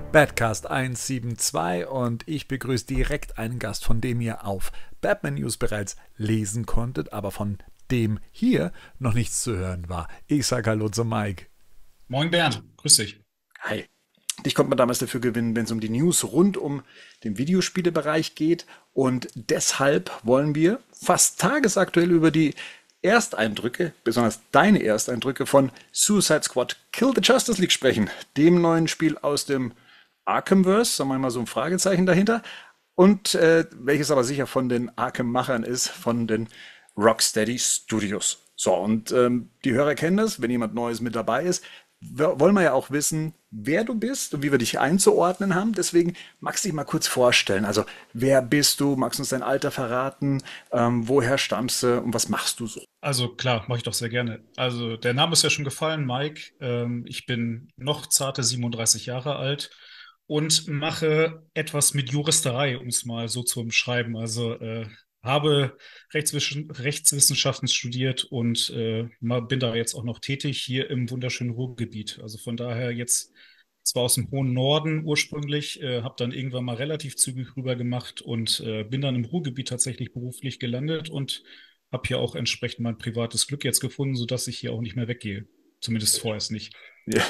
Badcast 172 und ich begrüße direkt einen Gast, von dem ihr auf Batman News bereits lesen konntet, aber von dem hier noch nichts zu hören war. Ich sage Hallo zu Mike. Moin Bernd, grüß dich. Hi. Dich konnte man damals dafür gewinnen, wenn es um die News rund um den Videospielebereich geht. Und deshalb wollen wir fast tagesaktuell über die Ersteindrücke, besonders deine Ersteindrücke von Suicide Squad Kill the Justice League sprechen. Dem neuen Spiel aus dem Arkhamverse, sagen wir mal so ein Fragezeichen dahinter. Und welches aber sicher von den Arkham-Machern ist, von den Rocksteady Studios. So, und die Hörer kennen das, wenn jemand Neues mit dabei ist, wollen wir ja auch wissen, wer du bist und wie wir dich einzuordnen haben. Deswegen magst du dich mal kurz vorstellen. Also, wer bist du? Magst du uns dein Alter verraten? Woher stammst du und was machst du so? Also klar, mache ich doch sehr gerne. Also der Name ist ja schon gefallen, Mike. Ich bin noch zarte 37 Jahre alt und mache etwas mit Juristerei, um es mal so zu umschreiben. Also habe Rechtswissenschaften studiert und bin da jetzt auch noch tätig hier im wunderschönen Ruhrgebiet. Also von daher jetzt zwar aus dem hohen Norden ursprünglich, habe dann irgendwann mal relativ zügig rüber gemacht und bin dann im Ruhrgebiet tatsächlich beruflich gelandet und habe hier auch entsprechend mein privates Glück jetzt gefunden, sodass ich hier auch nicht mehr weggehe. Zumindest vorerst nicht. Ja.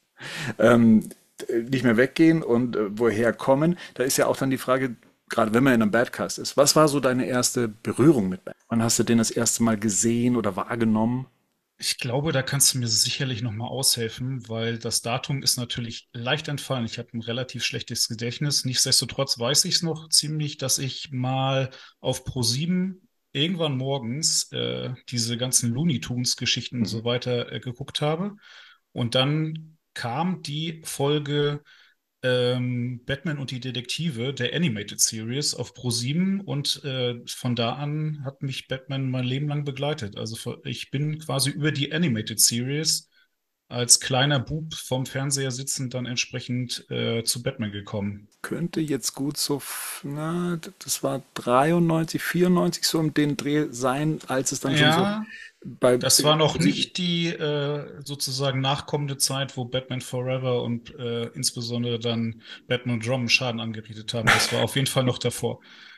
Ähm, nicht mehr weggehen und woher kommen? Da ist ja auch dann die Frage, gerade wenn man in einem Badcast ist, was war so deine erste Berührung mit Bad? Wann hast du den das erste Mal gesehen oder wahrgenommen? Ich glaube, da kannst du mir sicherlich nochmal aushelfen, weil das Datum ist natürlich leicht entfallen. Ich habe ein relativ schlechtes Gedächtnis. Nichtsdestotrotz weiß ich es noch ziemlich, dass ich mal auf ProSieben irgendwann morgens diese ganzen Looney Tunes-Geschichten und Mhm. so weiter geguckt habe. Und dann kam die Folge Batman und die Detektive der Animated Series auf ProSieben und von da an hat mich Batman mein Leben lang begleitet. Ich bin quasi über die Animated Series als kleiner Bub vom Fernseher sitzend dann entsprechend zu Batman gekommen. Könnte jetzt gut so, na, das war 93, 94 so um den Dreh sein, als es dann schon so Ja, bei das war noch ProSieben. nicht die sozusagen nachkommende Zeit, wo Batman Forever und insbesondere dann Batman und Robin Schaden angerichtet haben. Das war auf jeden Fall noch davor.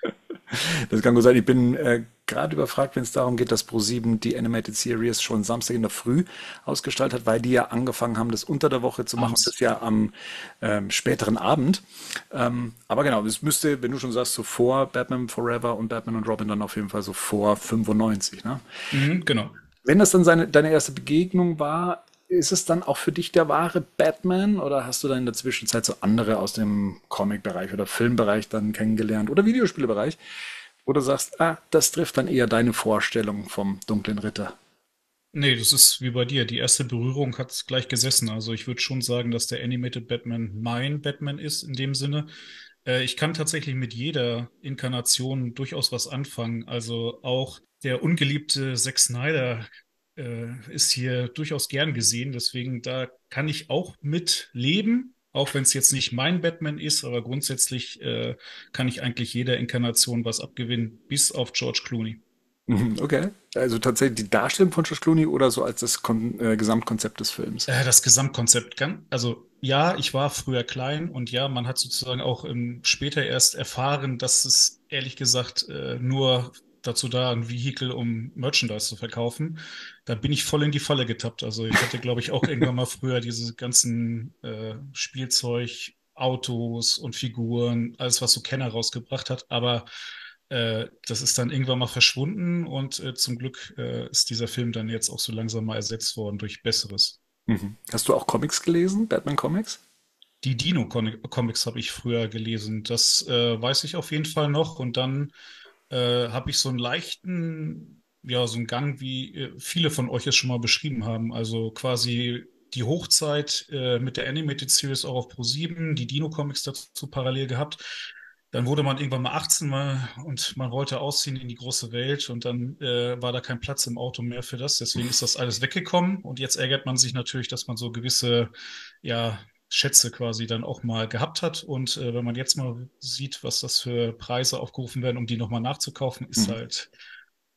Das kann gut sein. Ich bin gerade überfragt, wenn es darum geht, dass ProSieben die Animated Series schon Samstag in der Früh ausgestrahlt hat, weil die ja angefangen haben, das unter der Woche zu machen und das Abends. ja am späteren Abend. Aber genau, es müsste, wenn du schon sagst, so vor Batman Forever und Batman und Robin dann auf jeden Fall so vor 95, ne? Mhm, genau. Wenn das dann deine erste Begegnung war, ist es dann auch für dich der wahre Batman oder hast du dann in der Zwischenzeit so andere aus dem Comic-Bereich oder Filmbereich dann kennengelernt oder Videospielbereich, wo du sagst, ah, das trifft dann eher deine Vorstellung vom dunklen Ritter? Nee, das ist wie bei dir. Die erste Berührung hat es gleich gesessen. Also ich würde schon sagen, dass der Animated Batman mein Batman ist in dem Sinne. Ich kann tatsächlich mit jeder Inkarnation durchaus was anfangen. Also auch der ungeliebte Zack Snyder ist hier durchaus gern gesehen. Deswegen da kann ich auch mit leben, auch wenn es jetzt nicht mein Batman ist. Aber grundsätzlich kann ich eigentlich jeder Inkarnation was abgewinnen, bis auf George Clooney. Mhm, okay. Also tatsächlich die Darstellung von George Clooney oder so als das Gesamtkonzept des Films? Das Gesamtkonzept also ja, ich war früher klein und ja, man hat sozusagen auch später erst erfahren, dass es ehrlich gesagt nur dazu da, ein Vehikel, um Merchandise zu verkaufen. Da bin ich voll in die Falle getappt. Also ich hatte, glaube ich, auch irgendwann mal früher diese ganzen Spielzeug, Autos und Figuren, alles, was so Kenner rausgebracht hat. Aber das ist dann irgendwann mal verschwunden und zum Glück ist dieser Film dann jetzt auch so langsam mal ersetzt worden durch Besseres. Mhm. Hast du auch Comics gelesen, Batman-Comics? Die Dino-Comics habe ich früher gelesen. Das weiß ich auf jeden Fall noch. Und dann habe ich so einen leichten, ja, so einen Gang, wie viele von euch es schon mal beschrieben haben. Also quasi die Hochzeit mit der Animated Series auch auf ProSieben, die Dino-Comics dazu parallel gehabt. Dann wurde man irgendwann mal 18 und man wollte ausziehen in die große Welt und dann war da kein Platz im Auto mehr für das. Deswegen ist das alles weggekommen und jetzt ärgert man sich natürlich, dass man so gewisse, ja, Schätze quasi dann auch mal gehabt hat. Und wenn man jetzt mal sieht, was das für Preise aufgerufen werden, um die nochmal nachzukaufen, ist Mhm. halt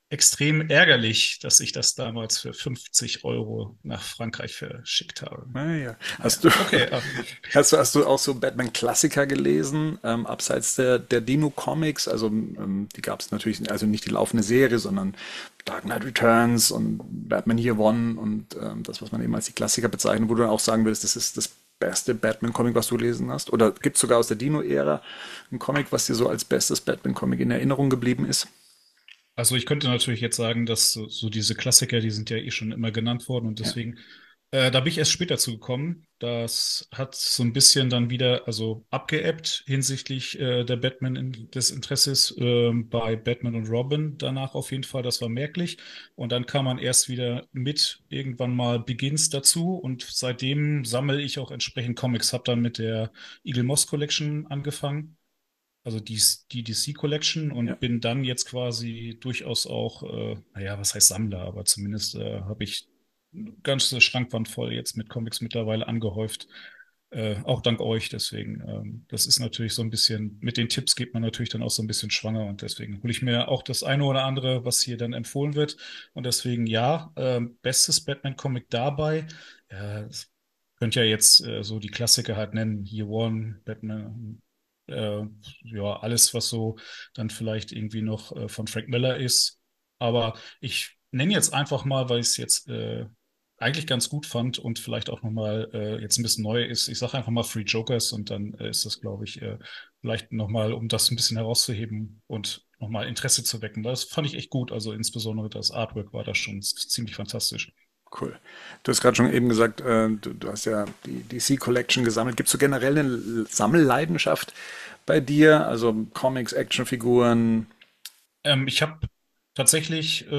extrem ärgerlich, dass ich das damals für 50 € nach Frankreich verschickt habe. Naja. Naja, Hast du, okay. hast du auch so Batman-Klassiker gelesen, abseits der Dino-Comics? Also die gab es natürlich, also nicht die laufende Serie, sondern Dark Knight Returns und Batman Year One und das, was man eben als die Klassiker bezeichnet, wo du dann auch sagen würdest, das ist das beste Batman-Comic, was du gelesen hast? Oder gibt es sogar aus der Dino-Ära ein Comic, was dir so als bestes Batman-Comic in Erinnerung geblieben ist? Also ich könnte natürlich jetzt sagen, dass so diese Klassiker, die sind ja eh schon immer genannt worden und Ja, deswegen, da bin ich erst später zu gekommen. Das hat so ein bisschen dann wieder, also abgeebbt hinsichtlich der des Interesses bei Batman und Robin danach auf jeden Fall. Das war merklich. Und dann kam man erst wieder mit irgendwann mal Begins dazu und seitdem sammle ich auch entsprechend Comics. Habe dann mit der Eagle Moss Collection angefangen, also die DC Collection, ja. und bin dann jetzt quasi durchaus auch, naja, was heißt Sammler, aber zumindest habe ich eine ganze Schrankwand voll jetzt mit Comics mittlerweile angehäuft. Auch dank euch, deswegen, das ist natürlich so ein bisschen, mit den Tipps geht man natürlich dann auch so ein bisschen schwanger und deswegen hole ich mir auch das eine oder andere, was hier dann empfohlen wird. Und deswegen ja, bestes Batman-Comic dabei. Ja, könnt ja jetzt so die Klassiker halt nennen, Year One, Batman, äh, ja, alles, was so dann vielleicht irgendwie noch von Frank Miller ist. Aber ich nenne jetzt einfach mal, weil ich es jetzt eigentlich ganz gut fand und vielleicht auch nochmal jetzt ein bisschen neu ist. Ich sage einfach mal Free Jokers und dann ist das, glaube ich, vielleicht nochmal, um das ein bisschen herauszuheben und nochmal Interesse zu wecken. Das fand ich echt gut. Also insbesondere das Artwork war da schon ziemlich fantastisch. Cool. Du hast gerade schon eben gesagt, du hast ja die DC Collection gesammelt. Gibt es so generell eine Sammelleidenschaft bei dir? Also Comics, Actionfiguren? Ich habe tatsächlich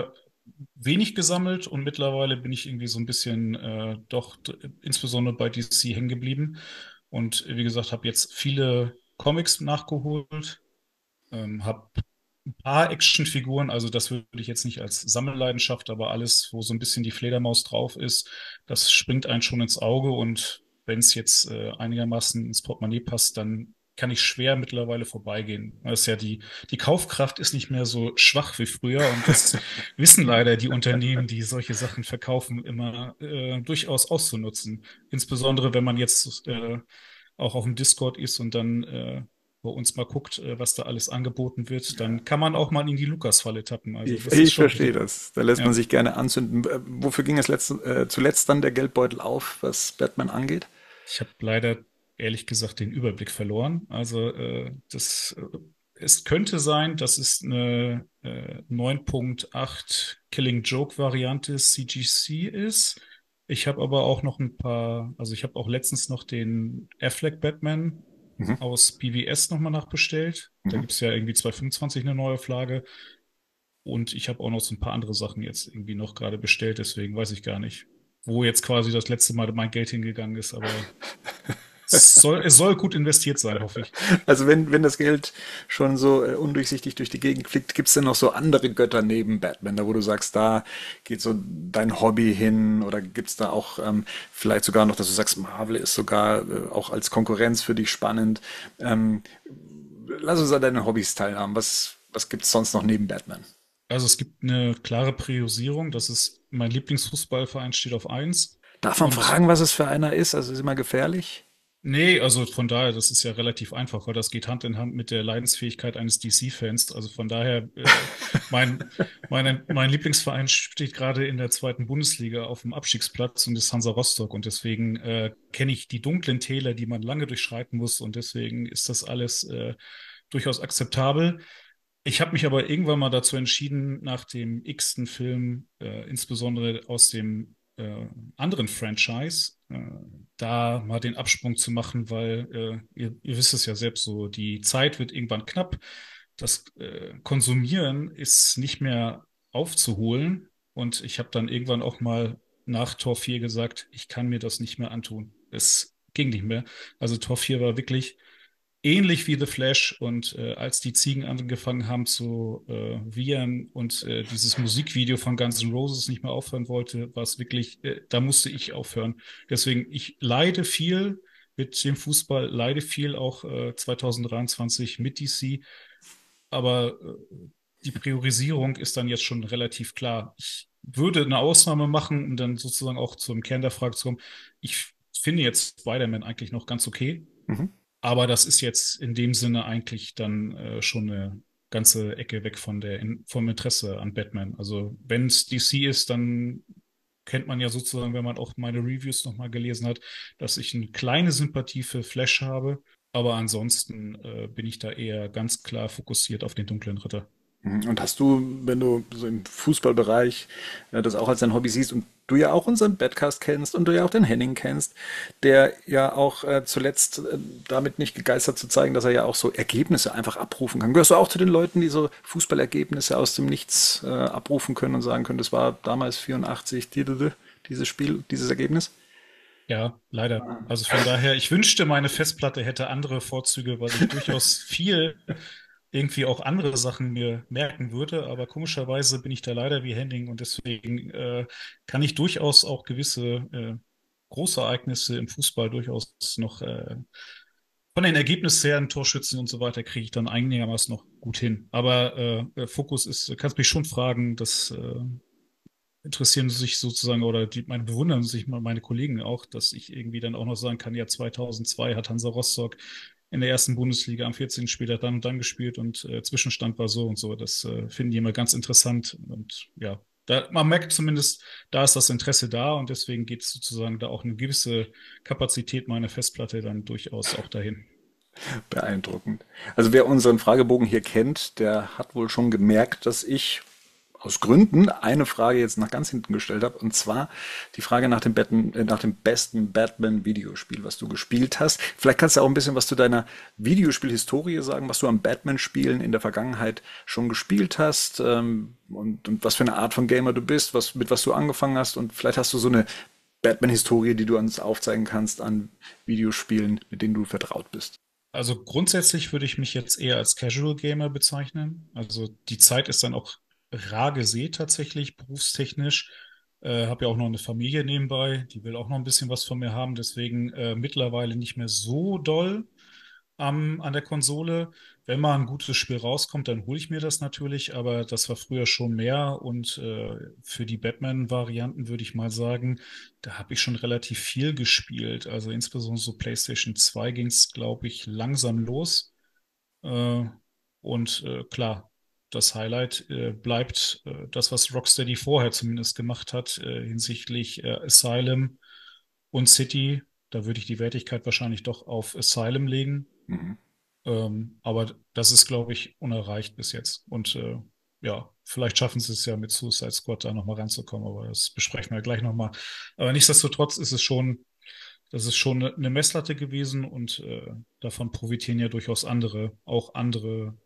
wenig gesammelt und mittlerweile bin ich irgendwie so ein bisschen doch insbesondere bei DC hängen geblieben. Und wie gesagt, habe jetzt viele Comics nachgeholt, habe ein paar Actionfiguren, also das würde ich jetzt nicht als Sammelleidenschaft, aber alles, wo so ein bisschen die Fledermaus drauf ist, das springt einen schon ins Auge und wenn es jetzt einigermaßen ins Portemonnaie passt, dann kann ich schwer mittlerweile vorbeigehen. Das ist ja die Kaufkraft ist nicht mehr so schwach wie früher und das wissen leider die Unternehmen, die solche Sachen verkaufen, immer durchaus auszunutzen. Insbesondere wenn man jetzt auch auf dem Discord ist und dann bei uns mal guckt, was da alles angeboten wird, dann kann man auch mal in die Lukas-Falle tappen. Also das ist Ich schon verstehe so. das. Da lässt man Ja. sich gerne anzünden. Wofür ging es zuletzt dann der Geldbeutel auf, was Batman angeht? Ich habe leider ehrlich gesagt den Überblick verloren. Also es könnte sein, dass es eine 9.8 Killing Joke Variante CGC ist. Ich habe aber auch noch ein paar, also ich habe auch letztens noch den Affleck Batman Mhm. aus BVS nochmal nachbestellt. Da Mhm. gibt es ja irgendwie 225 eine Neuauflage. Und ich habe auch noch so ein paar andere Sachen jetzt irgendwie noch gerade bestellt, deswegen weiß ich gar nicht, wo jetzt quasi das letzte Mal mein Geld hingegangen ist, aber es soll gut investiert sein, hoffe ich. Also wenn das Geld schon so undurchsichtig durch die Gegend fliegt, gibt es denn noch so andere Götter neben Batman, da wo du sagst, da geht so dein Hobby hin oder gibt es da auch vielleicht sogar noch, dass du sagst, Marvel ist sogar auch als Konkurrenz für dich spannend. Ähm, Lass uns an deinen Hobbys teilhaben. Was gibt es sonst noch neben Batman? Also es gibt eine klare Priorisierung, das ist mein Lieblingsfußballverein steht auf eins. Darf man Und fragen, was es für einer ist? Also ist immer gefährlich? nee, also von daher, das ist ja relativ einfach, weil das geht Hand in Hand mit der Leidensfähigkeit eines DC-Fans. Also von daher, mein Lieblingsverein steht gerade in der zweiten Bundesliga auf dem Abstiegsplatz und ist Hansa Rostock. Und deswegen kenne ich die dunklen Täler, die man lange durchschreiten muss. Und deswegen ist das alles durchaus akzeptabel. Ich habe mich aber irgendwann mal dazu entschieden, nach dem x-ten Film, insbesondere aus dem anderen Franchise, da mal den Absprung zu machen, weil ihr wisst es ja selbst so, die Zeit wird irgendwann knapp. Das Konsumieren ist nicht mehr aufzuholen. Und ich habe dann irgendwann auch mal nach Tor 4 gesagt, ich kann mir das nicht mehr antun. Es ging nicht mehr. Also Tor 4 war wirklich ähnlich wie The Flash und als die Ziegen angefangen haben zu wiehern und dieses Musikvideo von Guns N' Roses nicht mehr aufhören wollte, war es wirklich, da musste ich aufhören. Deswegen, ich leide viel mit dem Fußball, leide viel auch 2023 mit DC, aber die Priorisierung ist dann jetzt schon relativ klar. Ich würde eine Ausnahme machen und dann sozusagen auch zum Kern der Frage zu kommen. Ich finde jetzt Spider-Man eigentlich noch ganz okay, Mhm. aber das ist jetzt in dem Sinne eigentlich dann schon eine ganze Ecke weg von vom Interesse an Batman. Also wenn es DC ist, dann kennt man ja sozusagen, wenn man auch meine Reviews nochmal gelesen hat, dass ich eine kleine Sympathie für Flash habe. Aber ansonsten bin ich da eher ganz klar fokussiert auf den dunklen Ritter. Mhm. Und hast du, wenn du so im Fußballbereich das auch als dein Hobby siehst und du ja auch unseren Badcast kennst und du ja auch den Henning kennst, der ja auch zuletzt damit nicht gegeistert zu zeigen, dass er ja auch so Ergebnisse einfach abrufen kann. Gehörst du auch zu den Leuten, die so Fußballergebnisse aus dem Nichts abrufen können und sagen können, das war damals 84, dieses Spiel, dieses Ergebnis? Ja, leider. Also von daher, ich wünschte, meine Festplatte hätte andere Vorzüge, weil ich durchaus viel irgendwie auch andere Sachen mir merken würde. Aber komischerweise bin ich da leider wie Henning und deswegen kann ich durchaus auch gewisse Großereignisse im Fußball durchaus noch von den Ergebnissen her, Torschützen und so weiter, kriege ich dann einigermaßen noch gut hin. Aber Fokus ist, du kannst mich schon fragen, dass interessieren sich sozusagen oder meine bewundern sich meine Kollegen auch, dass ich irgendwie dann auch noch sagen kann, ja, 2002 hat Hansa Rostock in der ersten Bundesliga am 14. Spieltag dann und dann gespielt und Zwischenstand war so und so. Das finden die immer ganz interessant und ja, man merkt zumindest, da ist das Interesse da und deswegen geht es sozusagen da auch eine gewisse Kapazität meiner Festplatte dann durchaus auch dahin. Beeindruckend. Also wer unseren Fragebogen hier kennt, der hat wohl schon gemerkt, dass ich aus Gründen eine Frage jetzt nach ganz hinten gestellt habe, und zwar die Frage nach dem besten Batman-Videospiel, was du gespielt hast. Vielleicht kannst du auch ein bisschen was zu deiner Videospielhistorie sagen, was du an Batman-Spielen in der Vergangenheit schon gespielt hast, und was für eine Art von Gamer du bist, mit was du angefangen hast, und vielleicht hast du so eine Batman-Historie, die du uns aufzeigen kannst an Videospielen, mit denen du vertraut bist. Also grundsätzlich würde ich mich jetzt eher als Casual Gamer bezeichnen. Also die Zeit ist dann auch rar gesät tatsächlich, berufstechnisch. Habe ja auch noch eine Familie nebenbei, die will auch noch ein bisschen was von mir haben, deswegen mittlerweile nicht mehr so doll an der Konsole. Wenn mal ein gutes Spiel rauskommt, dann hole ich mir das natürlich, aber das war früher schon mehr und für die Batman-Varianten würde ich mal sagen, da habe ich schon relativ viel gespielt. Also insbesondere so PlayStation 2 ging es, glaube ich, langsam los. Äh, klar, das Highlight bleibt das, was Rocksteady vorher zumindest gemacht hat, hinsichtlich Asylum und City. Da würde ich die Wertigkeit wahrscheinlich doch auf Asylum legen. Mhm. Aber das ist, glaube ich, unerreicht bis jetzt. Und ja, vielleicht schaffen sie es ja mit Suicide Squad da nochmal ranzukommen, aber das besprechen wir gleich nochmal. Aber nichtsdestotrotz ist es schon, das ist schon eine Messlatte gewesen und davon profitieren ja durchaus andere, auch andere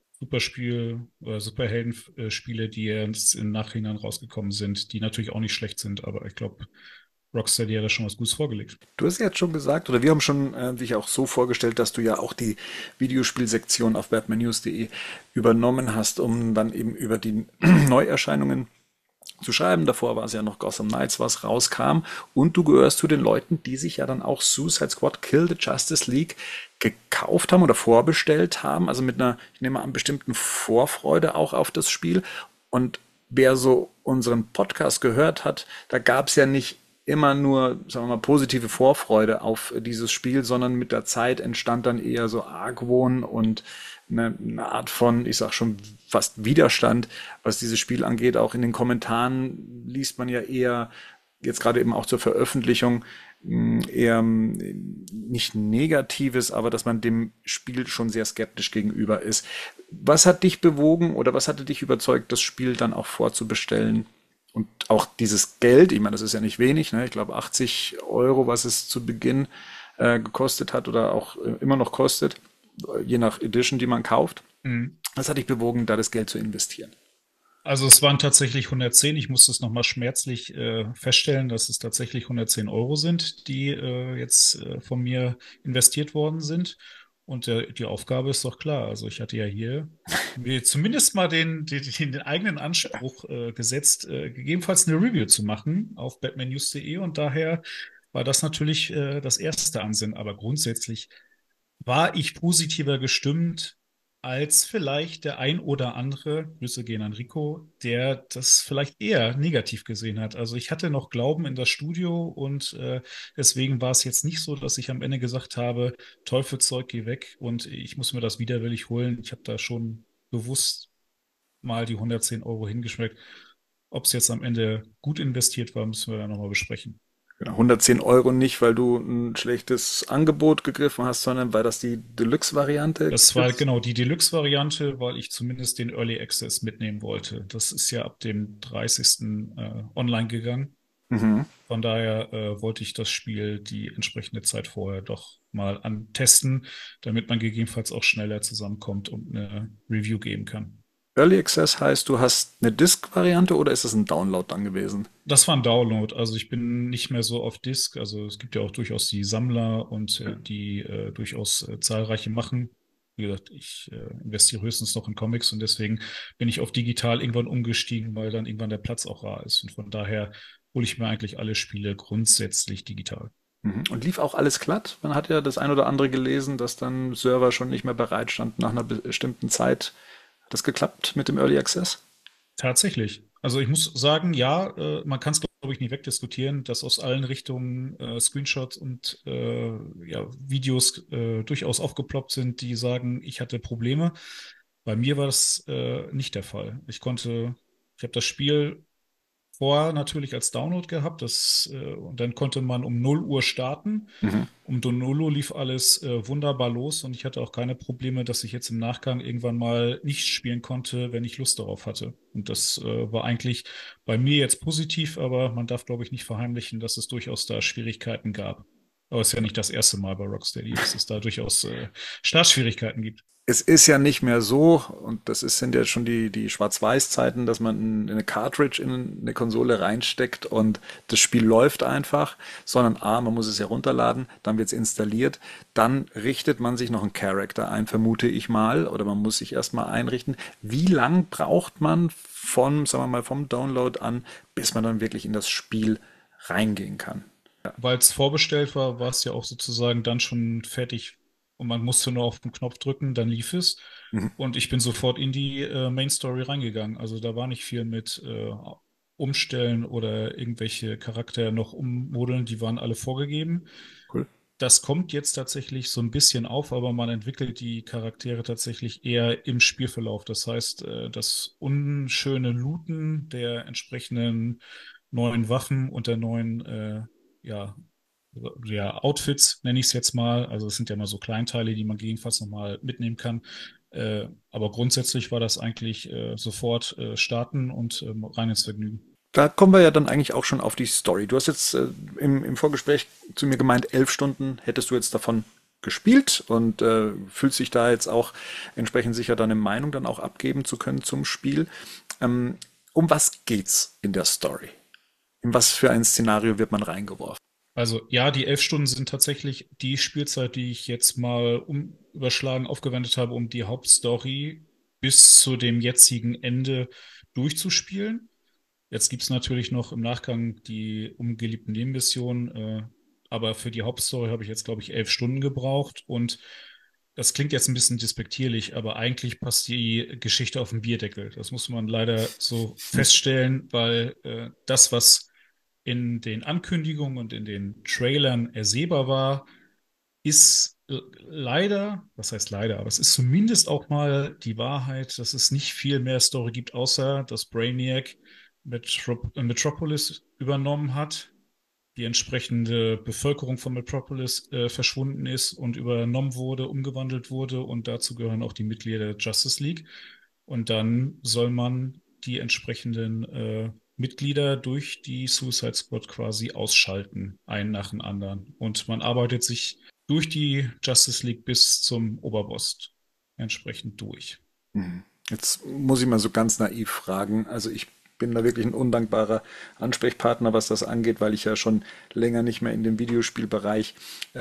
oder Superhelden-Spiele, die jetzt im Nachhinein rausgekommen sind, die natürlich auch nicht schlecht sind, aber ich glaube, Rocksteady hat da schon was Gutes vorgelegt. Du hast ja jetzt schon gesagt, oder wir haben schon dich auch so vorgestellt, dass du ja auch die Videospielsektion auf batmannews.de übernommen hast, um dann eben über die Neuerscheinungen zu schreiben. Davor war es ja noch Gotham Knights, was rauskam. Und du gehörst zu den Leuten, die sich ja dann auch Suicide Squad Kill the Justice League gekauft haben oder vorbestellt haben. Also mit einer, ich nehme an, bestimmten Vorfreude auch auf das Spiel. Und wer so unseren Podcast gehört hat, da gab es ja nicht immer nur, sagen wir mal, positive Vorfreude auf dieses Spiel, sondern mit der Zeit entstand dann eher so Argwohn und eine Art von, ich sag schon, fast Widerstand, was dieses Spiel angeht. Auch in den Kommentaren liest man ja eher, jetzt gerade eben auch zur Veröffentlichung, eher nicht Negatives, aber dass man dem Spiel schon sehr skeptisch gegenüber ist. Was hat dich bewogen oder was hatte dich überzeugt, das Spiel dann auch vorzubestellen? Und auch dieses Geld, ich meine, das ist ja nicht wenig, ne? Ich glaube 80 Euro, was es zu Beginn gekostet hat oder auch immer noch kostet, je nach Edition, die man kauft. Mhm. Was hat dich bewogen, da das Geld zu investieren? Also es waren tatsächlich 110. Ich musste es nochmal schmerzlich feststellen, dass es tatsächlich 110 Euro sind, die jetzt von mir investiert worden sind. Und die Aufgabe ist doch klar. Also ich hatte ja hier mir zumindest mal den eigenen Anspruch gesetzt, gegebenenfalls eine Review zu machen auf batmannews.de. Und daher war das natürlich das erste Ansinnen. Aber grundsätzlich war ich positiver gestimmt, als vielleicht der ein oder andere, Grüße gehen an Rico, der das vielleicht eher negativ gesehen hat. Also ich hatte noch Glauben in das Studio und deswegen war es jetzt nicht so, dass ich am Ende gesagt habe, Teufelzeug, geh weg und ich muss mir das widerwillig holen. Ich habe da schon bewusst mal die 110 Euro hingeschmeckt. Ob es jetzt am Ende gut investiert war, müssen wir dann nochmal besprechen. Genau, 110 Euro nicht, weil du ein schlechtes Angebot gegriffen hast, sondern weil das die Deluxe-Variante Das war ist. genau die Deluxe-Variante, weil ich zumindest den Early Access mitnehmen wollte. Das ist ja ab dem 30. Online gegangen. Mhm. Von daher wollte ich das Spiel die entsprechende Zeit vorher doch mal antesten, damit man gegebenenfalls auch schneller zusammenkommt und eine Review geben kann. Early Access heißt, du hast eine Disk-Variante oder ist es ein Download dann gewesen? Das war ein Download, also ich bin nicht mehr so auf Disk. Also es gibt ja auch durchaus die Sammler und die durchaus zahlreiche machen. Wie gesagt, ich investiere höchstens noch in Comics und deswegen bin ich auf digital irgendwann umgestiegen, weil dann irgendwann der Platz auch rar ist. Und von daher hole ich mir eigentlich alle Spiele grundsätzlich digital. Mhm. Und lief auch alles glatt? Man hat ja das ein oder andere gelesen, dass dann Server schon nicht mehr bereit stand nach einer bestimmten Zeit. Hat das geklappt mit dem Early Access? Tatsächlich. Also ich muss sagen, ja, man kann es, glaube ich, nicht wegdiskutieren, dass aus allen Richtungen Screenshots und ja, Videos durchaus aufgeploppt sind, die sagen, ich hatte Probleme. Bei mir war das nicht der Fall. Ich habe das Spiel vorher natürlich als Download gehabt. Und dann konnte man um 0 Uhr starten. Mhm. Um 0 Uhr lief alles wunderbar los und ich hatte auch keine Probleme, dass ich jetzt im Nachgang irgendwann mal nicht spielen konnte, wenn ich Lust darauf hatte. Und das war eigentlich bei mir jetzt positiv, aber man darf, glaube ich, nicht verheimlichen, dass es durchaus da Schwierigkeiten gab. Aber es ist ja nicht das erste Mal bei Rocksteady, dass es da durchaus Startschwierigkeiten gibt. Es ist ja nicht mehr so, und sind ja schon die Schwarz-Weiß-Zeiten, dass man eine Cartridge in eine Konsole reinsteckt und das Spiel läuft einfach, sondern A, man muss es ja runterladen, dann wird es installiert, dann richtet man sich noch einen Character ein, vermute ich mal, oder man muss sich erstmal einrichten. Wie lang braucht man sagen wir mal, vom Download an, bis man dann wirklich in das Spiel reingehen kann? Weil es vorbestellt war, war es ja auch sozusagen dann schon fertig und man musste nur auf den Knopf drücken, dann lief es. Mhm, Und ich bin sofort in die Main Story reingegangen. Also da war nicht viel mit Umstellen oder irgendwelche Charakter noch ummodeln, die waren alle vorgegeben. cool. Das kommt jetzt tatsächlich so ein bisschen auf, aber man entwickelt die Charaktere tatsächlich eher im Spielverlauf. Das heißt, das unschöne Looten der entsprechenden neuen Waffen und der neuen ja, ja, Outfits, nenne ich es jetzt mal. Also es sind ja mal so Kleinteile, die man gegebenenfalls nochmal mitnehmen kann. Aber grundsätzlich war das eigentlich sofort starten und rein ins Vergnügen. Da kommen wir ja dann eigentlich auch schon auf die Story. Du hast jetzt im Vorgespräch zu mir gemeint, 11 Stunden hättest du jetzt davon gespielt und fühlst dich da jetzt auch entsprechend sicher deine Meinung dann auch abgeben zu können zum Spiel. Ähm, um was geht's in der Story? In was für ein Szenario wird man reingeworfen? Also ja, die 11 Stunden sind tatsächlich die Spielzeit, die ich jetzt mal überschlagen aufgewendet habe, um die Hauptstory bis zu dem jetzigen Ende durchzuspielen. Jetzt gibt's natürlich noch im Nachgang die ungeliebten Nebenmissionen, aber für die Hauptstory habe ich jetzt, glaube ich, 11 Stunden gebraucht. Und das klingt jetzt ein bisschen despektierlich, aber eigentlich passt die Geschichte auf den Bierdeckel. Das muss man leider so feststellen, weil das, was in den Ankündigungen und in den Trailern ersehbar war, ist leider, was heißt leider, aber es ist zumindest auch mal die Wahrheit, dass es nicht viel mehr Story gibt, außer dass Brainiac Metropolis übernommen hat, die entsprechende Bevölkerung von Metropolis verschwunden ist und übernommen wurde, umgewandelt wurde und dazu gehören auch die Mitglieder der Justice League. Und dann soll man die entsprechenden Mitglieder durch die Suicide Squad quasi ausschalten, einen nach dem anderen. Und man arbeitet sich durch die Justice League bis zum Oberboss entsprechend durch. Jetzt muss ich mal so ganz naiv fragen. Also ich bin da wirklich ein undankbarer Ansprechpartner, was das angeht, weil ich ja schon länger nicht mehr in dem Videospielbereich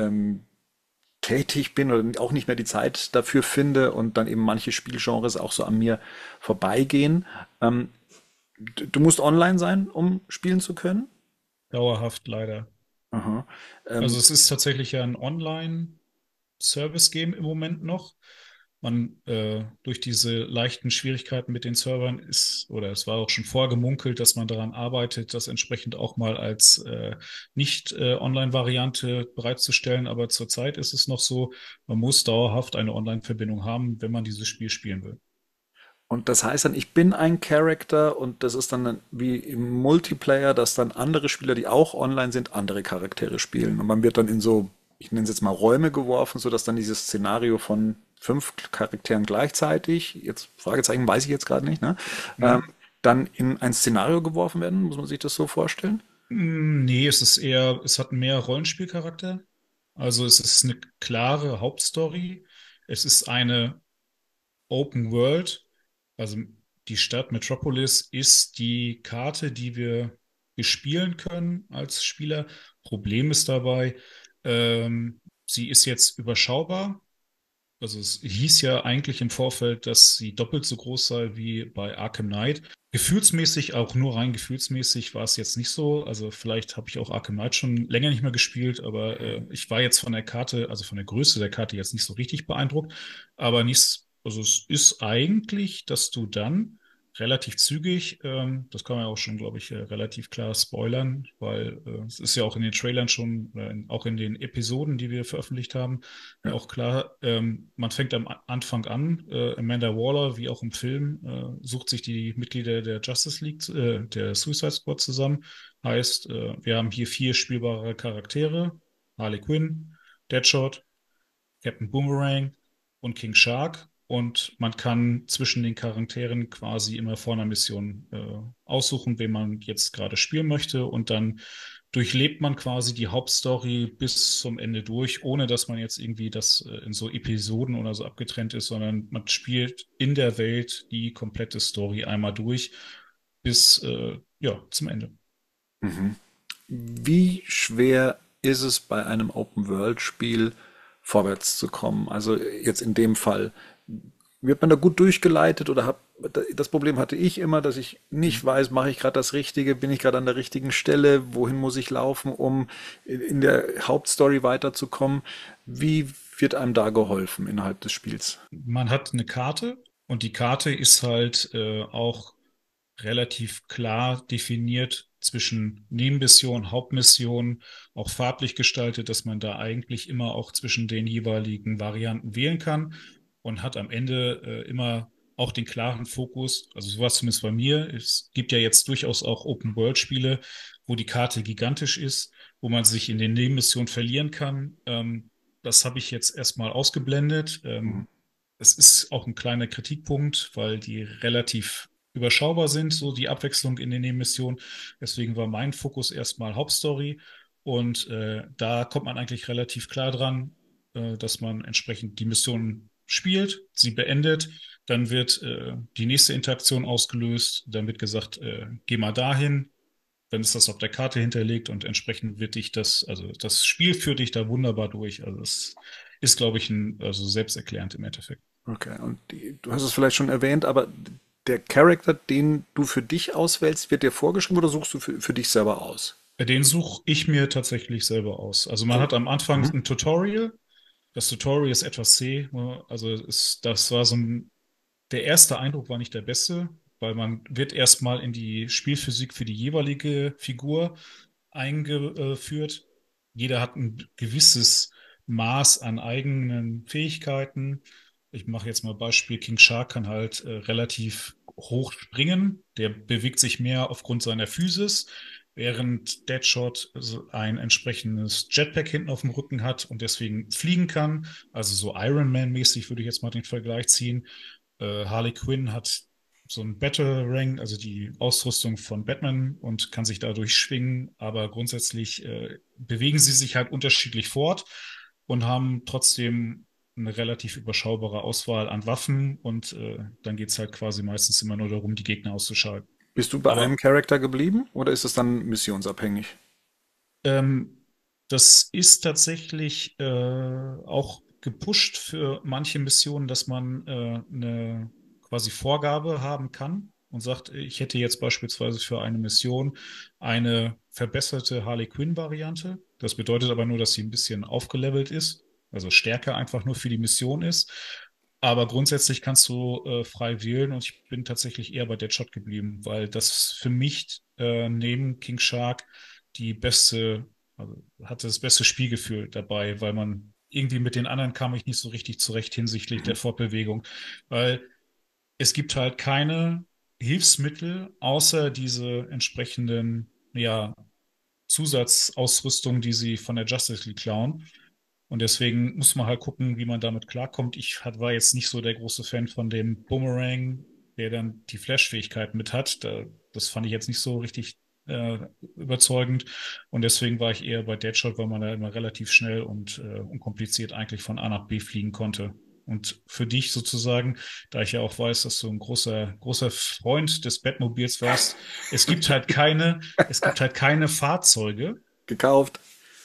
tätig bin oder auch nicht mehr die Zeit dafür finde und dann eben manche Spielgenres auch so an mir vorbeigehen. Ähm, du musst online sein, um spielen zu können. Dauerhaft leider. Aha. Also Ähm, es ist tatsächlich ja ein Online-Service-Game im Moment noch. man durch diese leichten Schwierigkeiten mit den Servern ist, oder es war auch schon vorgemunkelt, dass man daran arbeitet, das entsprechend auch mal als nicht Online-Variante bereitzustellen. Aber zurzeit ist es noch so, man muss dauerhaft eine Online-Verbindung haben, wenn man dieses Spiel spielen will. Und das heißt dann, ich bin ein Character und das ist dann wie im Multiplayer, dass dann andere Spieler, die auch online sind, andere Charaktere spielen. Und man wird dann in so, ich nenne es jetzt mal Räume geworfen, sodass dann dieses Szenario von 5 Charakteren gleichzeitig, jetzt Fragezeichen weiß ich jetzt gerade nicht, ne? Ähm, Mhm. dann in ein Szenario geworfen werden. Muss man sich das so vorstellen? Nee, es ist eher, es hat mehr Rollenspielcharakter. Also es ist eine klare Hauptstory. Es ist eine Open World. Also die Stadt Metropolis ist die Karte, die wir bespielen können als Spieler. Problem ist dabei, sie ist jetzt überschaubar. Also es hieß ja eigentlich im Vorfeld, dass sie doppelt so groß sei wie bei Arkham Knight. Gefühlsmäßig, auch nur rein gefühlsmäßig war es jetzt nicht so. Also vielleicht habe ich auch Arkham Knight schon länger nicht mehr gespielt, aber ich war jetzt von der Karte, also von der Größe der Karte jetzt nicht so richtig beeindruckt. Aber nichts, also es ist eigentlich, dass du dann relativ zügig, das kann man ja auch schon, glaube ich, relativ klar spoilern, weil es ist ja auch in den Trailern schon, auch in den Episoden, die wir veröffentlicht haben, ja Ja. auch klar, man fängt am Anfang an, Amanda Waller, wie auch im Film, sucht sich die Mitglieder der Justice League, der Suicide Squad zusammen. Heißt, wir haben hier 4 spielbare Charaktere: Harley Quinn, Deadshot, Captain Boomerang und King Shark. Und man kann zwischen den Charakteren quasi immer vor einer Mission aussuchen, wen man jetzt gerade spielen möchte. Und dann durchlebt man quasi die Hauptstory bis zum Ende durch, ohne dass man jetzt irgendwie das in so Episoden oder so abgetrennt ist, sondern man spielt in der Welt die komplette Story einmal durch bis ja, zum Ende. Mhm. Wie schwer ist es bei einem Open-World-Spiel vorwärts zu kommen? Also jetzt in dem Fall, wird man da gut durchgeleitet oder das Problem hatte ich immer, dass ich nicht weiß, mache ich gerade das Richtige, bin ich gerade an der richtigen Stelle, wohin muss ich laufen, um in der Hauptstory weiterzukommen? Wie wird einem da geholfen innerhalb des Spiels? Man hat eine Karte und die Karte ist halt auch relativ klar definiert zwischen Nebenmission, Hauptmission, auch farblich gestaltet, dass man da eigentlich immer auch zwischen den jeweiligen Varianten wählen kann und hat am Ende immer auch den klaren Fokus, also sowas zumindest bei mir. Es gibt ja jetzt durchaus auch Open-World-Spiele, wo die Karte gigantisch ist, wo man sich in den Nebenmissionen verlieren kann. Das habe ich jetzt erstmal ausgeblendet. Mhm. Es ist auch ein kleiner Kritikpunkt, weil die relativ überschaubar sind, so die Abwechslung in den Nebenmissionen. Deswegen war mein Fokus erstmal Hauptstory. Und da kommt man eigentlich relativ klar dran, dass man entsprechend die Mission spielt, sie beendet. Dann wird die nächste Interaktion ausgelöst. Dann wird gesagt, geh mal dahin. Dann ist das auf der Karte hinterlegt und entsprechend wird dich das, also das Spiel führt dich da wunderbar durch. Also es ist, glaube ich, also selbsterklärend im Endeffekt. Okay, und du hast es vielleicht schon erwähnt, aber der Charakter, den du für dich auswählst, wird dir vorgeschrieben oder suchst du für dich selber aus? Den suche ich mir tatsächlich selber aus. Also man Also, hat am Anfang mhm. ein Tutorial. Das Tutorial ist etwas zäh. Also das war so der erste Eindruck war nicht der beste, weil man wird erstmal in die Spielphysik für die jeweilige Figur eingeführt. Jeder hat ein gewisses Maß an eigenen Fähigkeiten. Ich mache jetzt mal Beispiel, King Shark kann halt relativ hoch springen. Der bewegt sich mehr aufgrund seiner Physis, während Deadshot so ein entsprechendes Jetpack hinten auf dem Rücken hat und deswegen fliegen kann. Also so Iron Man-mäßig würde ich jetzt mal den Vergleich ziehen. Harley Quinn hat so ein Batarang, also die Ausrüstung von Batman und kann sich dadurch schwingen, aber grundsätzlich bewegen sie sich halt unterschiedlich fort und haben trotzdem eine relativ überschaubare Auswahl an Waffen und dann geht's halt quasi meistens immer nur darum, die Gegner auszuschalten. Bist du bei einem Aber Charakter geblieben oder ist es dann missionsabhängig? Ähm, das ist tatsächlich auch gepusht für manche Missionen, dass man eine quasi Vorgabe haben kann und sagt, ich hätte jetzt beispielsweise für eine Mission eine verbesserte Harley Quinn-Variante. Das bedeutet aber nur, dass sie ein bisschen aufgelevelt ist, also stärker einfach nur für die Mission ist. Aber grundsätzlich kannst du frei wählen und ich bin tatsächlich eher bei Deadshot geblieben, weil das für mich neben King Shark die beste, also hatte das beste Spielgefühl dabei, weil man irgendwie mit den anderen kam ich nicht so richtig zurecht hinsichtlich der Mhm. Fortbewegung, weil es gibt halt keine Hilfsmittel außer diese entsprechenden, ja, Zusatzausrüstung, die sie von der Justice League klauen. Und deswegen muss man halt gucken, wie man damit klarkommt. War jetzt nicht so der große Fan von dem Boomerang, der dann die Flash-Fähigkeit mit hat. Das fand ich jetzt nicht so richtig äh, überzeugend. Und deswegen war ich eher bei Deadshot, weil man da immer relativ schnell und unkompliziert eigentlich von A nach B fliegen konnte. Und für dich sozusagen, da ich ja auch weiß, dass du ein großer Freund des Batmobils warst, es gibt halt keine Fahrzeuge, Gekauft.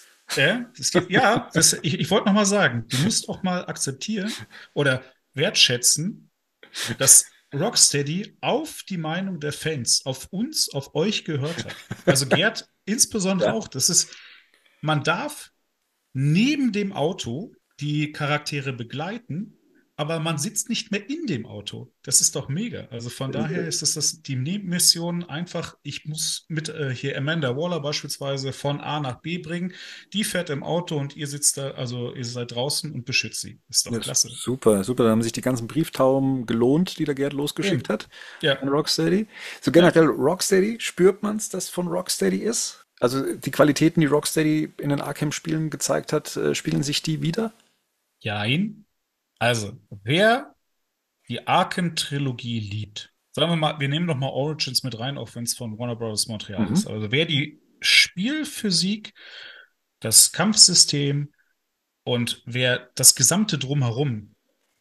ich wollte noch mal sagen, du musst auch mal akzeptieren oder wertschätzen, dass Rocksteady auf die Meinung der Fans, auf uns, auf euch gehört hat. Also Gerd insbesondere Ja. auch. Man darf neben dem Auto die Charaktere begleiten, aber man sitzt nicht mehr in dem Auto. Das ist doch mega. Also von daher ist die Nebenmission einfach, ich muss mit hier Amanda Waller beispielsweise von A nach B bringen. Die fährt im Auto und ihr sitzt da, also ihr seid draußen und beschützt sie. Ist Ja, doch klasse. super, super. Da haben sich die ganzen Brieftauben gelohnt, die der Gerd losgeschickt Eben. hat Ja, an Rocksteady. So ja. generell Rocksteady, spürt man es, dass von Rocksteady ist? Also die Qualitäten, die Rocksteady in den Arkham-Spielen gezeigt hat, spiegeln sich die wieder? Jein. Also, wer die Arkham-Trilogie liebt, sagen wir mal, wir nehmen doch mal Origins mit rein, auch wenn es von Warner Bros. Montreal Mhm. ist. Also wer die Spielphysik, das Kampfsystem und wer das gesamte Drumherum,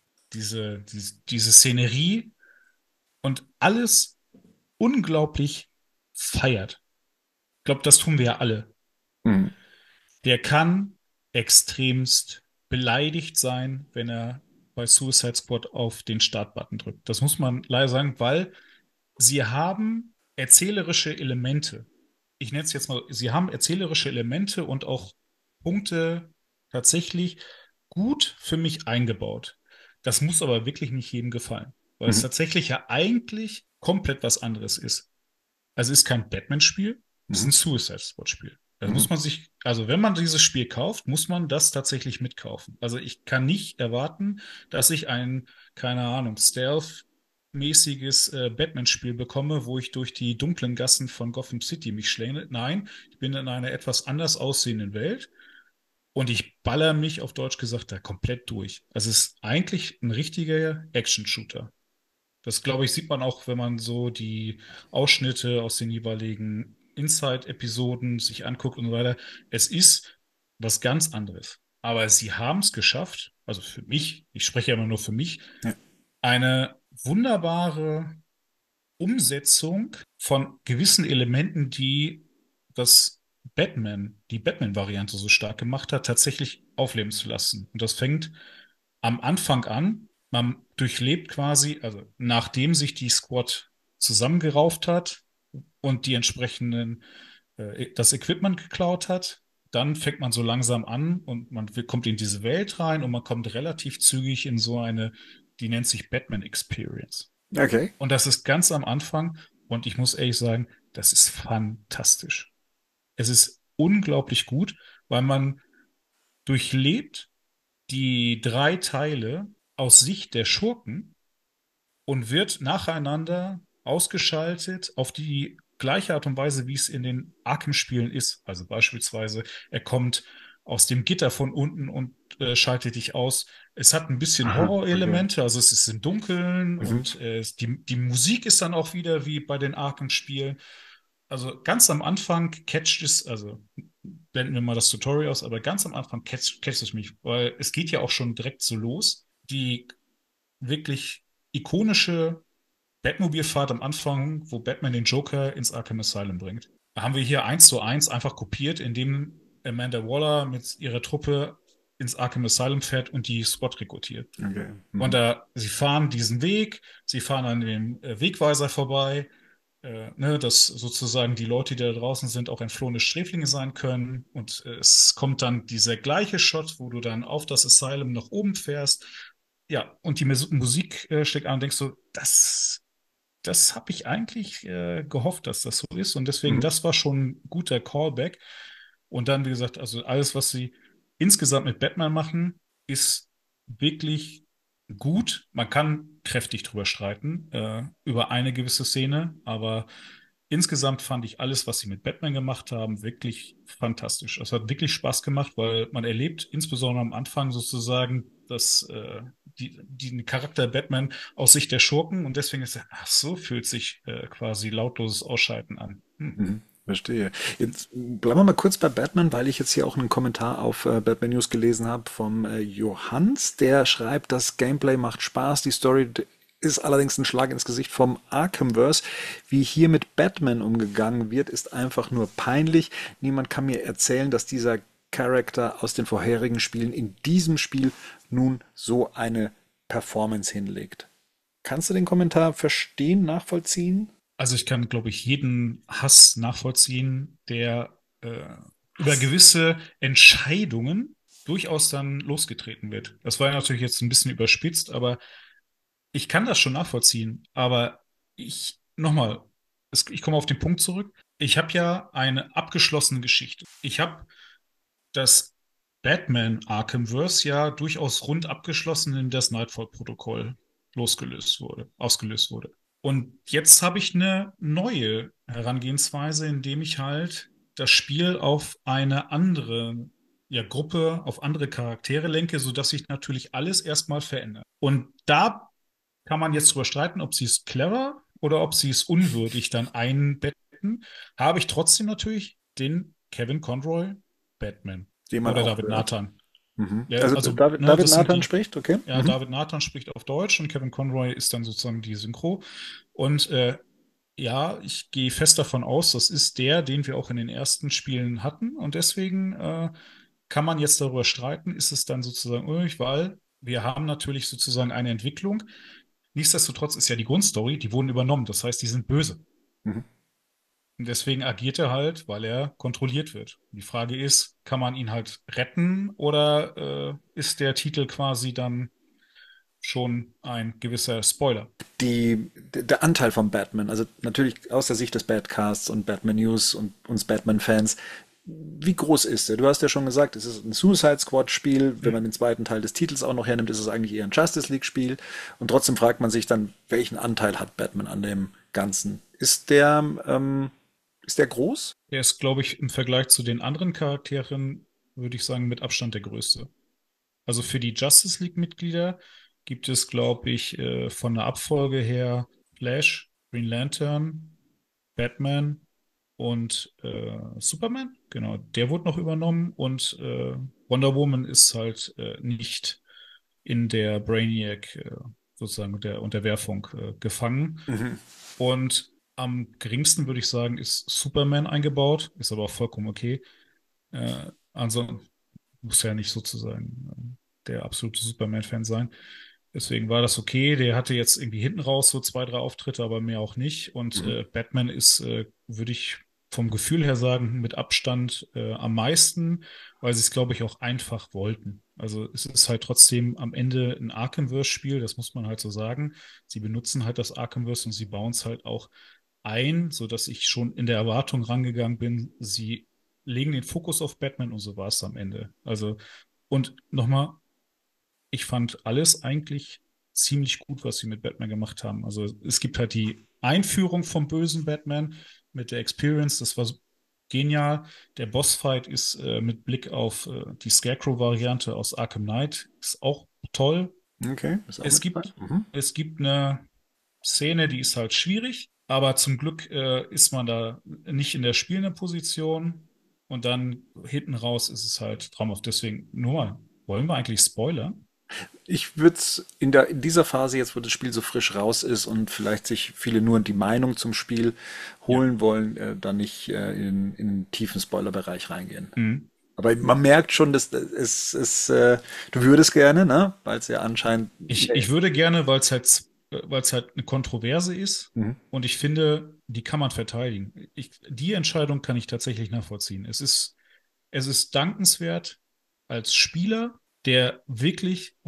diese Szenerie und alles unglaublich feiert. Ich glaube, das tun wir ja alle. Mhm. Der kann extremst beleidigt sein, wenn er bei Suicide Squad auf den Startbutton drückt. Das muss man leider sagen, weil sie haben erzählerische Elemente. Ich nenne es jetzt mal, sie haben erzählerische Elemente und auch Punkte tatsächlich gut für mich eingebaut. Das muss aber wirklich nicht jedem gefallen, weil es Mhm. tatsächlich ja eigentlich komplett was anderes ist. Also es ist kein Batman-Spiel, es ist Mhm. ein Suicide Squad-Spiel. Das Mhm. muss man sich, also wenn man dieses Spiel kauft, muss man das tatsächlich mitkaufen. Also ich kann nicht erwarten, dass ich ein, keine Ahnung, Stealth-mäßiges Batman-Spiel bekomme, wo ich durch die dunklen Gassen von Gotham City mich schlänge. Nein, ich bin in einer etwas anders aussehenden Welt und ich baller mich auf Deutsch gesagt da komplett durch. Also es ist eigentlich ein richtiger Action-Shooter. Das, glaube ich, sieht man auch, wenn man so die Ausschnitte aus den jeweiligen Inside-Episoden sich anguckt und so weiter. Es ist was ganz anderes. Aber sie haben es geschafft, also für mich, ich spreche ja immer nur für mich, Ja. eine wunderbare Umsetzung von gewissen Elementen, die das die Batman-Variante so stark gemacht hat, tatsächlich aufleben zu lassen. Und das fängt am Anfang an. Man durchlebt quasi, also nachdem sich die Squad zusammengerauft hat und die entsprechenden, das Equipment geklaut hat, dann fängt man so langsam an und kommt in diese Welt rein und man kommt relativ zügig in so eine, die nennt sich Batman Experience. Okay. Und das ist ganz am Anfang und ich muss ehrlich sagen, das ist fantastisch. Es ist unglaublich gut, weil man durchlebt die drei Teile aus Sicht der Schurken und wird nacheinander ausgeschaltet auf die gleiche Art und Weise, wie es in den Arkham-Spielen ist. Also beispielsweise, er kommt aus dem Gitter von unten und schaltet dich aus. Es hat ein bisschen Aha, okay. Horrorelemente, also es ist im Dunkeln Mhm. und die Musik ist dann auch wieder wie bei den Arkham-Spielen. Also ganz am Anfang catcht es, also blenden wir mal das Tutorial aus, aber ganz am Anfang catcht es mich, weil es geht ja auch schon direkt so los. Die wirklich ikonische Batmobil-Fahrt am Anfang, wo Batman den Joker ins Arkham Asylum bringt. Da haben wir hier 1:1 einfach kopiert, indem Amanda Waller mit ihrer Truppe ins Arkham Asylum fährt und die Squad rekrutiert. Okay. Und Mhm. sie fahren diesen Weg, sie fahren an dem Wegweiser vorbei, ne, dass sozusagen die Leute, die da draußen sind, auch entflohene Sträflinge sein können. Und es kommt dann dieser gleiche Shot, wo du dann auf das Asylum nach oben fährst. ja, und die Musik steckt an und denkst so, das habe ich eigentlich gehofft, dass das so ist. Und deswegen, Mhm. das war schon ein guter Callback. Und dann, wie gesagt, also alles, was sie insgesamt mit Batman machen, ist wirklich gut. Man kann kräftig drüber streiten, über eine gewisse Szene, aber insgesamt fand ich alles, was sie mit Batman gemacht haben, wirklich fantastisch. Es hat wirklich Spaß gemacht, weil man erlebt, insbesondere am Anfang sozusagen, dass die Charakter Batman aus Sicht der Schurken und deswegen ist er, ach so fühlt sich quasi lautloses Ausschalten an. Hm. Mhm. Verstehe. Jetzt bleiben wir mal kurz bei Batman, weil ich jetzt hier auch einen Kommentar auf Batman News gelesen habe vom Johannes, der schreibt, das Gameplay macht Spaß, die Story ist allerdings ein Schlag ins Gesicht vom Arkhamverse. Wie hier mit Batman umgegangen wird, ist einfach nur peinlich. Niemand kann mir erzählen, dass dieser Charakter aus den vorherigen Spielen in diesem Spiel nun so eine Performance hinlegt. Kannst du den Kommentar verstehen, nachvollziehen? Also ich kann, glaube ich, jeden Hass nachvollziehen, der über Hass. gewisse Entscheidungen durchaus dann losgetreten wird. Das war ja natürlich jetzt ein bisschen überspitzt, aber ich kann das schon nachvollziehen. Aber nochmal, ich komme auf den Punkt zurück. Ich habe ja eine abgeschlossene Geschichte. Ich habe das Batman Arkhamverse ja durchaus rund abgeschlossen, in das Nightfall-Protokoll ausgelöst wurde. Und jetzt habe ich eine neue Herangehensweise, indem ich halt das Spiel auf eine andere Gruppe, auf andere Charaktere lenke, sodass sich natürlich alles erstmal verändert. Und da kann man jetzt drüber streiten, ob sie es clever oder ob sie es unwürdig dann einbetten. Habe ich trotzdem natürlich den Kevin Conroy Batman Den man oder auch David hört. Nathan. Mhm. Ja, Also also, David, ne, David das sind Nathan die. spricht, okay. Ja, Mhm. David Nathan spricht auf Deutsch und Kevin Conroy ist dann sozusagen die Synchro. Und ja, ich gehe fest davon aus, das ist der, den wir auch in den ersten Spielen hatten. Und deswegen kann man jetzt darüber streiten, ist es dann sozusagen unruhig, weil wir haben natürlich sozusagen eine Entwicklung. Nichtsdestotrotz ist ja die Grundstory, die wurden übernommen. Das heißt, die sind böse. Mhm. Und deswegen agiert er halt, weil er kontrolliert wird. Die Frage ist, kann man ihn halt retten oder ist der Titel quasi dann schon ein gewisser Spoiler? Der Anteil von Batman, also natürlich aus der Sicht des Badcasts und Batman News und uns Batman-Fans, wie groß ist er? Du hast ja schon gesagt, es ist ein Suicide Squad-Spiel. Wenn Hm. man den zweiten Teil des Titels auch noch hernimmt, ist es eigentlich eher ein Justice League-Spiel. Und trotzdem fragt man sich dann, welchen Anteil hat Batman an dem Ganzen? Ist der groß? Der ist, glaube ich, im Vergleich zu den anderen Charakteren, würde ich sagen, mit Abstand der größte. Also für die Justice League-Mitglieder gibt es, glaube ich, von der Abfolge her Flash, Green Lantern, Batman und Superman. Genau, der wurde noch übernommen und Wonder Woman ist halt nicht in der Brainiac sozusagen der Unterwerfung gefangen. Mhm. Und am geringsten würde ich sagen, ist Superman eingebaut, ist aber auch vollkommen okay. Also muss ja nicht sozusagen der absolute Superman-Fan sein. Deswegen war das okay. Der hatte jetzt irgendwie hinten raus so zwei, drei Auftritte, aber mehr auch nicht. Und Mhm. Batman ist, würde ich vom Gefühl her sagen, mit Abstand am meisten, weil sie es, glaube ich, auch einfach wollten. Also es ist halt trotzdem am Ende ein Arkhamverse-Spiel, das muss man halt so sagen. Sie benutzen halt das Arkhamverse und sie bauen es halt auch ein, sodass ich schon in der Erwartung rangegangen bin, sie legen den Fokus auf Batman und so war es am Ende. Also, und nochmal, ich fand alles eigentlich ziemlich gut, was sie mit Batman gemacht haben. Also es gibt halt die Einführung vom bösen Batman mit der Experience, das war genial. Der Bossfight ist mit Blick auf die Scarecrow-Variante aus Arkham Knight ist auch toll. Okay, ist auch Es mit dabei. gibt, Mhm. es gibt eine Szene, die ist halt schwierig, aber zum Glück ist man da nicht in der spielenden Position und dann hinten raus ist es halt traumhaft. Deswegen, nur mal, wollen wir eigentlich spoilern? Ich würde es in dieser Phase jetzt, wo das Spiel so frisch raus ist und vielleicht sich viele nur die Meinung zum Spiel Ja. holen wollen, dann nicht in einen tiefen Spoilerbereich reingehen. Mhm. Aber man merkt schon, dass du würdest gerne, ne? Weil es ja anscheinend. Ich würde gerne, weil es halt eine Kontroverse ist Mhm. und ich finde, die kann man verteidigen. Die Entscheidung kann ich tatsächlich nachvollziehen. Es ist dankenswert als Spieler, der wirklich, und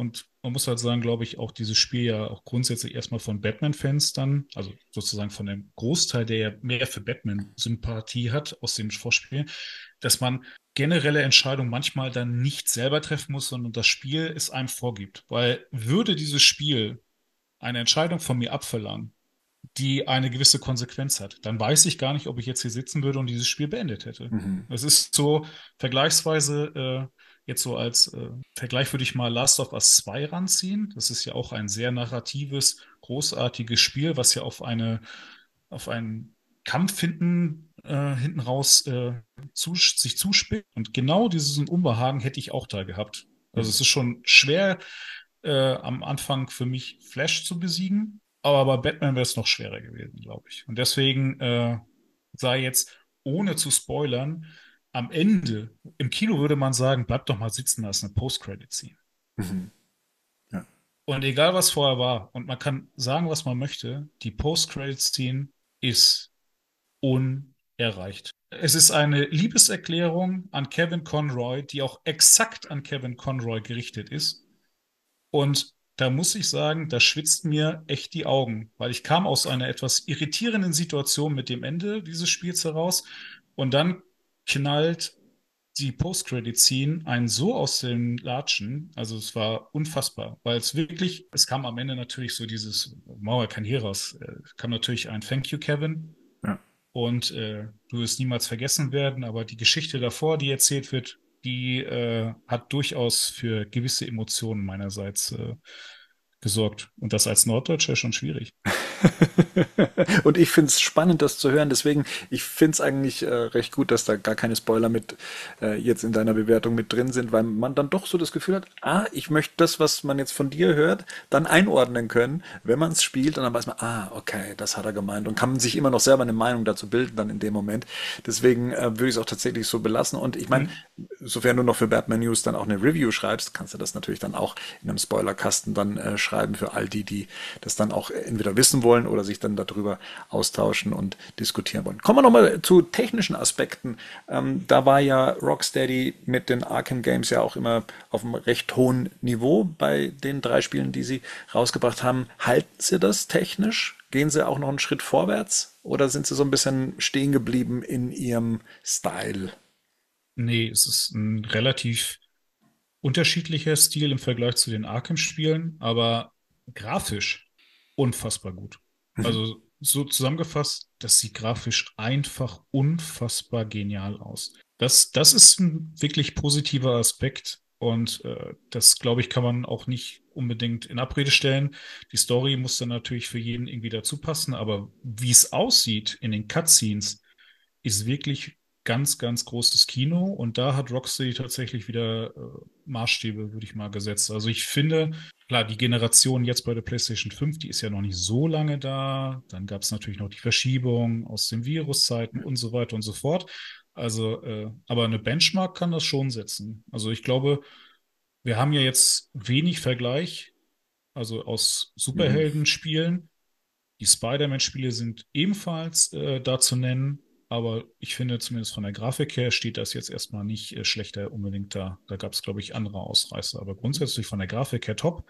man muss halt sagen, glaube ich, auch dieses Spiel ja auch grundsätzlich erstmal von Batman-Fans dann, also sozusagen von dem Großteil, der ja mehr für Batman-Sympathie hat aus dem Vorspiel, dass man generelle Entscheidungen manchmal dann nicht selber treffen muss, sondern das Spiel es einem vorgibt. Weil würde dieses Spiel eine Entscheidung von mir abverlangen, die eine gewisse Konsequenz hat, dann weiß ich gar nicht, ob ich jetzt hier sitzen würde und dieses Spiel beendet hätte. Mhm. Es ist so vergleichsweise, jetzt so als Vergleich würde ich mal Last of Us 2 ranziehen. Das ist ja auch ein sehr narratives, großartiges Spiel, was ja auf einen Kampf hinten raus sich zuspitzt. Und genau diesen Unbehagen hätte ich auch da gehabt. Also Mhm. es ist schon schwer, am Anfang für mich Flash zu besiegen. Aber bei Batman wäre es noch schwerer gewesen, glaube ich. Und deswegen sei jetzt, ohne zu spoilern, am Ende, im Kino würde man sagen, bleib doch mal sitzen, da ist eine Post-Credit-Scene. Mhm. Ja. Und egal was vorher war, und man kann sagen, was man möchte, die Post-Credit-Scene ist unerreicht. Es ist eine Liebeserklärung an Kevin Conroy, die auch exakt an Kevin Conroy gerichtet ist. Und da muss ich sagen, da schwitzt mir echt die Augen, weil ich kam aus einer etwas irritierenden Situation mit dem Ende dieses Spiels heraus und dann knallt die Post-Credit-Scene einen so aus den Latschen, also es war unfassbar, weil es wirklich, es kam am Ende natürlich so dieses, Mauer kein Hehl raus, kam natürlich ein Thank you, Kevin, Ja. und du wirst niemals vergessen werden, aber die Geschichte davor, die erzählt wird, die hat durchaus für gewisse Emotionen meinerseits gesorgt. Und das als Norddeutscher ist schon schwierig. Und ich finde es spannend, das zu hören. Deswegen, ich finde es eigentlich recht gut, dass da gar keine Spoiler mit jetzt in deiner Bewertung mit drin sind, weil man dann doch so das Gefühl hat, ich möchte das, was man jetzt von dir hört, dann einordnen können, wenn man es spielt und dann weiß man, okay, das hat er gemeint und kann man sich immer noch selber eine Meinung dazu bilden dann in dem Moment. Deswegen würde ich es auch tatsächlich so belassen. Und ich meine, Hm. sofern du noch für Batman News dann auch eine Review schreibst, kannst du das natürlich dann auch in einem Spoilerkasten dann schreiben für all die, die das dann auch entweder wissen wollen oder sich dann darüber austauschen und diskutieren wollen. Kommen wir nochmal zu technischen Aspekten. Da war ja Rocksteady mit den Arkham Games ja auch immer auf einem recht hohen Niveau bei den 3 Spielen, die sie rausgebracht haben. Halten sie das technisch? Gehen sie auch noch einen Schritt vorwärts? Oder sind sie so ein bisschen stehen geblieben in ihrem Style? Nee, es ist ein relativ unterschiedlicher Stil im Vergleich zu den Arkham-Spielen, aber grafisch unfassbar gut. Also so zusammengefasst, das sieht grafisch einfach unfassbar genial aus. Das ist ein wirklich positiver Aspekt und das, glaube ich, kann man auch nicht unbedingt in Abrede stellen. Die Story muss dann natürlich für jeden irgendwie dazu passen, aber wie es aussieht in den Cutscenes, ist wirklich ganz, ganz großes Kino und da hat Rocksteady tatsächlich wieder Maßstäbe, würde ich mal, gesetzt. Also ich finde, klar, die Generation jetzt bei der PlayStation 5, die ist ja noch nicht so lange da. Dann gab es natürlich noch die Verschiebung aus den Viruszeiten und so weiter und so fort. Also, aber eine Benchmark kann das schon setzen. Also ich glaube, wir haben ja jetzt wenig Vergleich, also aus Mhm. Superheldenspielen. Die Spider-Man-Spiele sind ebenfalls da zu nennen, aber ich finde zumindest von der Grafik her steht das jetzt erstmal nicht schlechter unbedingt da. Da gab es, glaube ich, andere Ausreißer, aber grundsätzlich von der Grafik her top.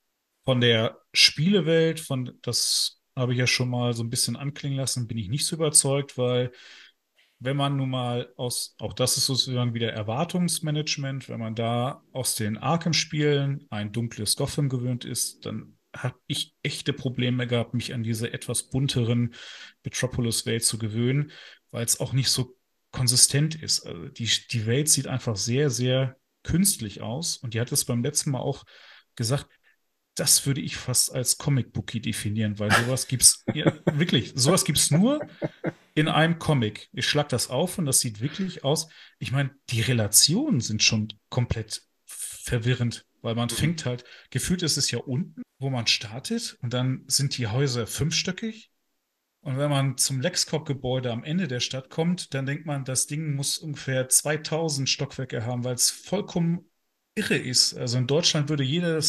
Von der Spielewelt, von das habe ich ja schon mal so ein bisschen anklingen lassen, bin ich nicht so überzeugt, weil wenn man nun mal auch das ist sozusagen wieder Erwartungsmanagement, wenn man da aus den Arkham-Spielen ein dunkles Gotham gewöhnt ist, dann habe ich echte Probleme gehabt, mich an diese etwas bunteren Metropolis-Welt zu gewöhnen, weil es auch nicht so konsistent ist. Also die Welt sieht einfach sehr, sehr künstlich aus und die hat es beim letzten Mal auch gesagt, das würde ich fast als Comic-Bookie definieren, weil sowas gibt's, ja, wirklich, sowas gibt's nur in einem Comic. Ich schlag das auf und das sieht wirklich aus. Ich meine, die Relationen sind schon komplett verwirrend, weil man Mhm. fängt halt, gefühlt ist es ja unten, wo man startet und dann sind die Häuser fünfstöckig. Und wenn man zum Lexcop-Gebäude am Ende der Stadt kommt, dann denkt man, das Ding muss ungefähr 2000 Stockwerke haben, weil es vollkommen irre ist. Also in Deutschland würde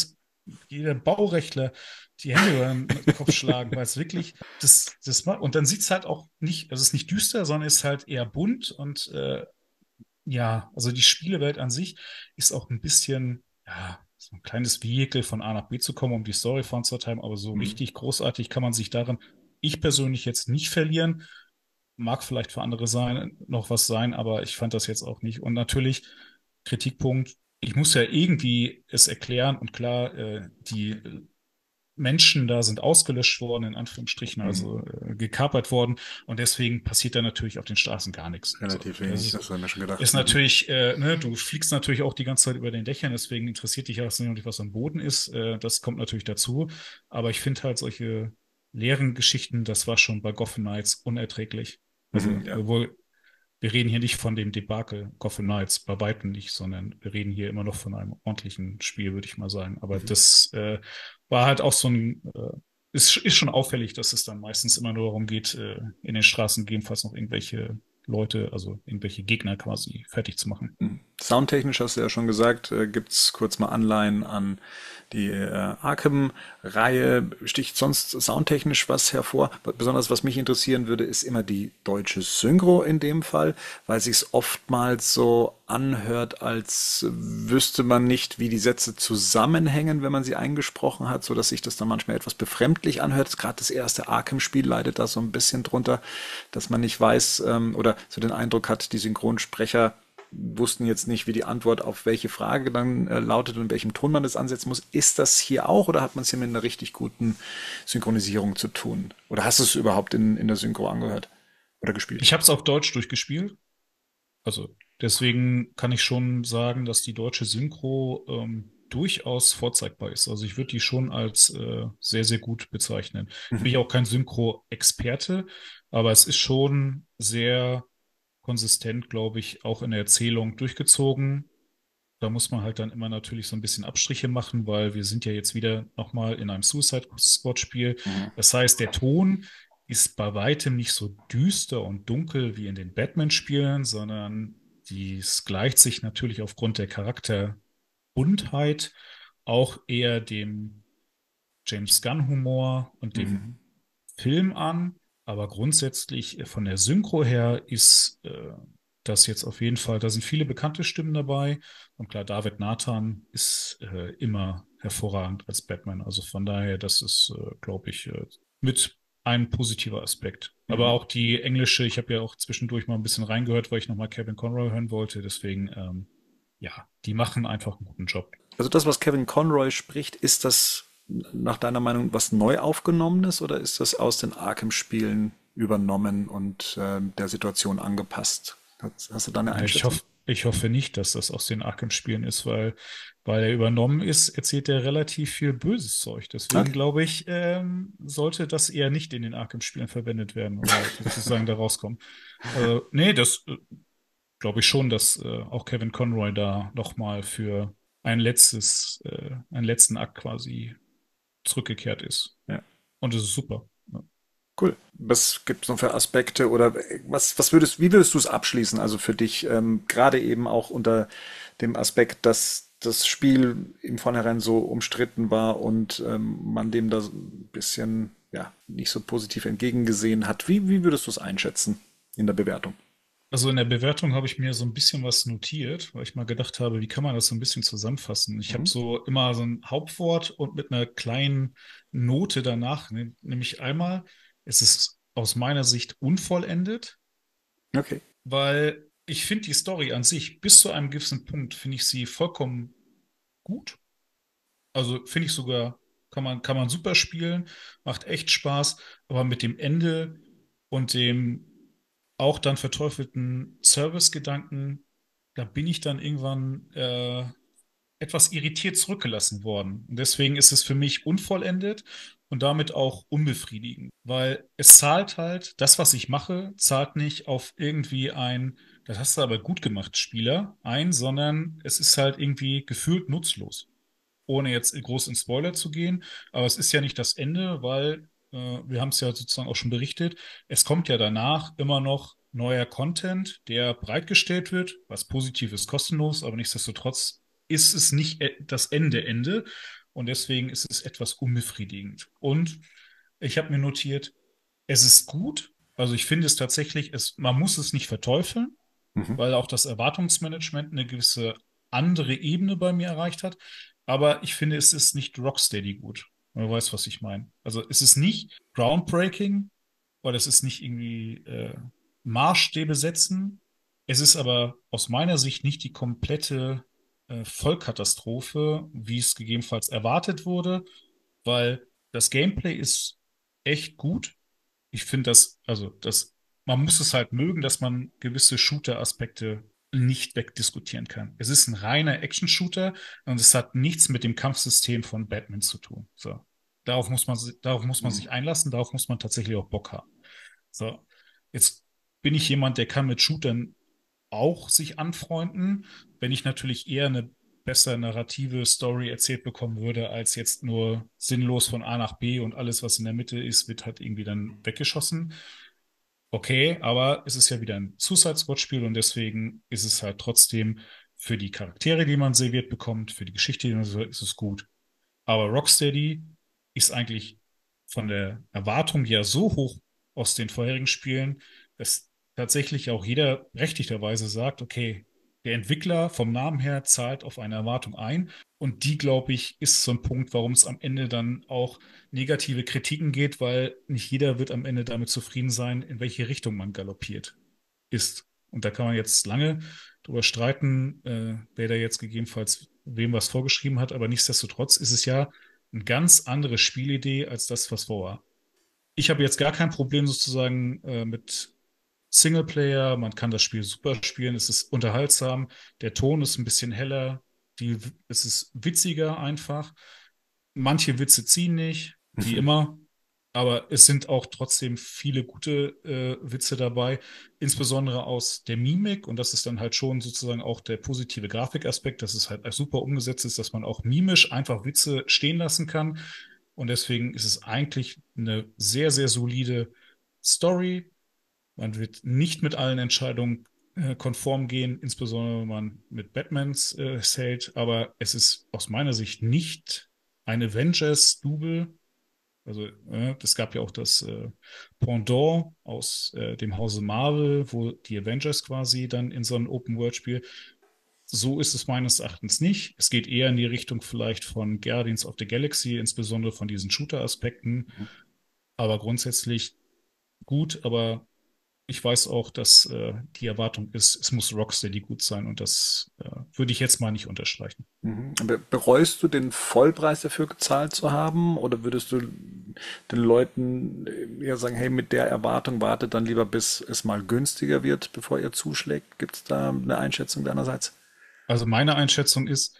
jeder Baurechtler die Hände über den Kopf schlagen, weil es wirklich das macht. Und dann sieht es halt auch nicht, also es ist nicht düster, sondern ist halt eher bunt und ja, also die Spielewelt an sich ist auch ein bisschen, ja, so ein kleines Vehikel von A nach B zu kommen, um die Story voranzutreiben, aber so Mhm. richtig großartig kann man sich darin, ich persönlich jetzt nicht verlieren. Mag vielleicht für andere sein, noch was sein, aber ich fand das jetzt auch nicht. Und natürlich, Kritikpunkt, ich muss ja irgendwie es erklären und klar, die Menschen da sind ausgelöscht worden, in Anführungsstrichen, Mhm. also gekapert worden. Und deswegen passiert da natürlich auf den Straßen gar nichts. So, Relativ das wenig, das habe ich mir schon ist gedacht. Mhm. natürlich, ne, du fliegst natürlich auch die ganze Zeit über den Dächern, deswegen interessiert dich ja nicht, was am Boden ist. Das kommt natürlich dazu. Aber ich finde halt solche leeren Geschichten, das war schon bei Gotham Knights unerträglich. Also, Mhm, ja. obwohl wir reden hier nicht von dem Debakel Gotham Knights, bei weitem nicht, sondern wir reden hier immer noch von einem ordentlichen Spiel, würde ich mal sagen. Aber Mhm. das war halt auch so ein, ist schon auffällig, dass es dann meistens immer nur darum geht, in den Straßen gegebenenfalls noch irgendwelche Leute, also irgendwelche Gegner quasi fertig zu machen. Mhm. Soundtechnisch hast du ja schon gesagt, gibt's kurz mal Anleihen an die Arkham-Reihe. Sticht sonst soundtechnisch was hervor? Besonders was mich interessieren würde, ist immer die deutsche Synchro in dem Fall, weil sich's oftmals so anhört, als wüsste man nicht, wie die Sätze zusammenhängen, wenn man sie eingesprochen hat, so dass sich das dann manchmal etwas befremdlich anhört. Gerade das erste Arkham-Spiel leidet da so ein bisschen drunter, dass man nicht weiß oder so den Eindruck hat, die Synchronsprecher wussten jetzt nicht, wie die Antwort auf welche Frage dann lautet und in welchem Ton man das ansetzen muss. Ist das hier auch oder hat man es hier mit einer richtig guten Synchronisierung zu tun? Oder hast du es überhaupt in der Synchro angehört oder gespielt? Ich habe es auf Deutsch durchgespielt, also deswegen kann ich schon sagen, dass die deutsche Synchro durchaus vorzeigbar ist. Also ich würde die schon als sehr, sehr gut bezeichnen. Bin Mhm. ich auch kein Synchro-Experte, aber es ist schon sehr konsistent, glaube ich, auch in der Erzählung durchgezogen. Da muss man halt dann immer natürlich so ein bisschen Abstriche machen, weil wir sind ja jetzt wieder nochmal in einem Suicide Squad Spiel. Mhm. Das heißt, der Ton ist bei weitem nicht so düster und dunkel wie in den Batman-Spielen, sondern dies gleicht sich natürlich aufgrund der Charakterbuntheit auch eher dem James Gunn-Humor und dem Mhm. Film an, aber grundsätzlich von der Synchro her ist das jetzt auf jeden Fall, da sind viele bekannte Stimmen dabei. Und klar, David Nathan ist immer hervorragend als Batman. Also von daher, das ist, glaube ich, mit ein positiver Aspekt. Aber Mhm. auch die englische, ich habe ja auch zwischendurch mal ein bisschen reingehört, weil ich nochmal Kevin Conroy hören wollte. Deswegen, ja, die machen einfach einen guten Job. Also das, was Kevin Conroy spricht, ist das nach deiner Meinung was neu aufgenommenes oder ist das aus den Arkham-Spielen übernommen und der Situation angepasst? Hast du da eine Ja, Einschätzung? ich hoffe nicht, dass das aus den Arkham-Spielen ist, weil er übernommen ist, erzählt er relativ viel böses Zeug. Deswegen Okay. glaube ich, sollte das eher nicht in den Arkham-Spielen verwendet werden oder sozusagen da rauskommen. Nee, das glaube ich schon, dass auch Kevin Conroy da nochmal für einen letzten Akt quasi zurückgekehrt ist. Ja. Und das ist super. Ja. Cool. Was gibt es noch für Aspekte oder wie würdest du es abschließen? Also für dich, gerade eben auch unter dem Aspekt, dass das Spiel im Vornherein so umstritten war und man dem da so ein bisschen, ja, nicht so positiv entgegengesehen hat. Wie würdest du es einschätzen in der Bewertung? Also in der Bewertung habe ich mir so ein bisschen was notiert, weil ich mal gedacht habe, wie kann man das so ein bisschen zusammenfassen? Ich habe Mhm. so immer so ein Hauptwort und mit einer kleinen Note danach, nämlich einmal, es ist aus meiner Sicht unvollendet, Okay. weil ich finde die Story an sich bis zu einem gewissen Punkt finde ich sie vollkommen gut. Also finde ich sogar, kann man super spielen, macht echt Spaß, aber mit dem Ende und dem auch dann verteufelten Service-Gedanken, da bin ich dann irgendwann etwas irritiert zurückgelassen worden. Und deswegen ist es für mich unvollendet und damit auch unbefriedigend, weil es zahlt halt, das, was ich mache, zahlt nicht auf irgendwie ein, das hast du aber gut gemacht, Spieler ein, sondern es ist halt irgendwie gefühlt nutzlos, ohne jetzt groß in Spoiler zu gehen. Aber es ist ja nicht das Ende, weil wir haben es ja sozusagen auch schon berichtet. Es kommt ja danach immer noch neuer Content, der bereitgestellt wird, was positiv ist, kostenlos, aber nichtsdestotrotz ist es nicht das Ende. Und deswegen ist es etwas unbefriedigend. Und ich habe mir notiert, es ist gut. Also ich finde es tatsächlich, man muss es nicht verteufeln, Mhm. weil auch das Erwartungsmanagement eine gewisse andere Ebene bei mir erreicht hat. aber ich finde, es ist nicht Rocksteady gut. Du weißt, was ich meine. Also es ist nicht groundbreaking oder es ist nicht irgendwie Maßstäbe setzen. Es ist aber aus meiner Sicht nicht die komplette Vollkatastrophe, wie es gegebenenfalls erwartet wurde, weil das Gameplay ist echt gut. Ich finde man muss es halt mögen, dass man gewisse Shooter-Aspekte nicht wegdiskutieren kann. Es ist ein reiner Action-Shooter und es hat nichts mit dem Kampfsystem von Batman zu tun. So. Darauf muss man Mhm. sich einlassen, darauf muss man tatsächlich auch Bock haben. So. Jetzt bin ich jemand, der kann mit Shootern auch sich anfreunden, wenn ich natürlich eher eine besser narrative Story erzählt bekommen würde, als jetzt nur sinnlos von A nach B und alles, was in der Mitte ist, wird halt irgendwie dann weggeschossen. Okay, aber es ist ja wieder ein Suicide Squad-Spiel und deswegen ist es halt trotzdem für die Charaktere, die man serviert bekommt, für die Geschichte, die man serviert, ist es gut. Aber Rocksteady ist eigentlich von der Erwartung ja so hoch aus den vorherigen Spielen, dass tatsächlich auch jeder berechtigterweise sagt, okay, der Entwickler vom Namen her zahlt auf eine Erwartung ein. Und die, glaube ich, ist so ein Punkt, warum es am Ende dann auch negative Kritiken geht, weil nicht jeder wird am Ende damit zufrieden sein, in welche Richtung man galoppiert ist. Und da kann man jetzt lange drüber streiten, wer da jetzt gegebenenfalls wem was vorgeschrieben hat, aber nichtsdestotrotz ist es ja eine ganz andere Spielidee als das, was vor war. Ich habe jetzt gar kein Problem sozusagen mit Singleplayer, man kann das Spiel super spielen, es ist unterhaltsam, der Ton ist ein bisschen heller, es ist witziger einfach. Manche Witze ziehen nicht, wie immer, aber es sind auch trotzdem viele gute Witze dabei, insbesondere aus der Mimik und das ist dann halt schon sozusagen auch der positive Grafikaspekt, dass es halt super umgesetzt ist, dass man auch mimisch einfach Witze stehen lassen kann und deswegen ist es eigentlich eine sehr, sehr solide Story. Man wird nicht mit allen Entscheidungen konform gehen, insbesondere wenn man mit Batmans hält, aber es ist aus meiner Sicht nicht ein Avengers-Double. Also, es gab ja auch das Pendant aus dem Hause Marvel, wo die Avengers quasi dann in so ein Open-World-Spiel. So ist es meines Erachtens nicht. Es geht eher in die Richtung vielleicht von Guardians of the Galaxy, insbesondere von diesen Shooter-Aspekten. Aber grundsätzlich gut, aber ich weiß auch, dass die Erwartung ist, es muss Rocksteady gut sein und das würde ich jetzt mal nicht unterstreichen. Mhm. Bereust du den Vollpreis dafür gezahlt zu haben oder würdest du den Leuten eher sagen, hey, mit der Erwartung wartet dann lieber, bis es mal günstiger wird, bevor ihr zuschlägt? Gibt es da eine Einschätzung deinerseits? Also meine Einschätzung ist,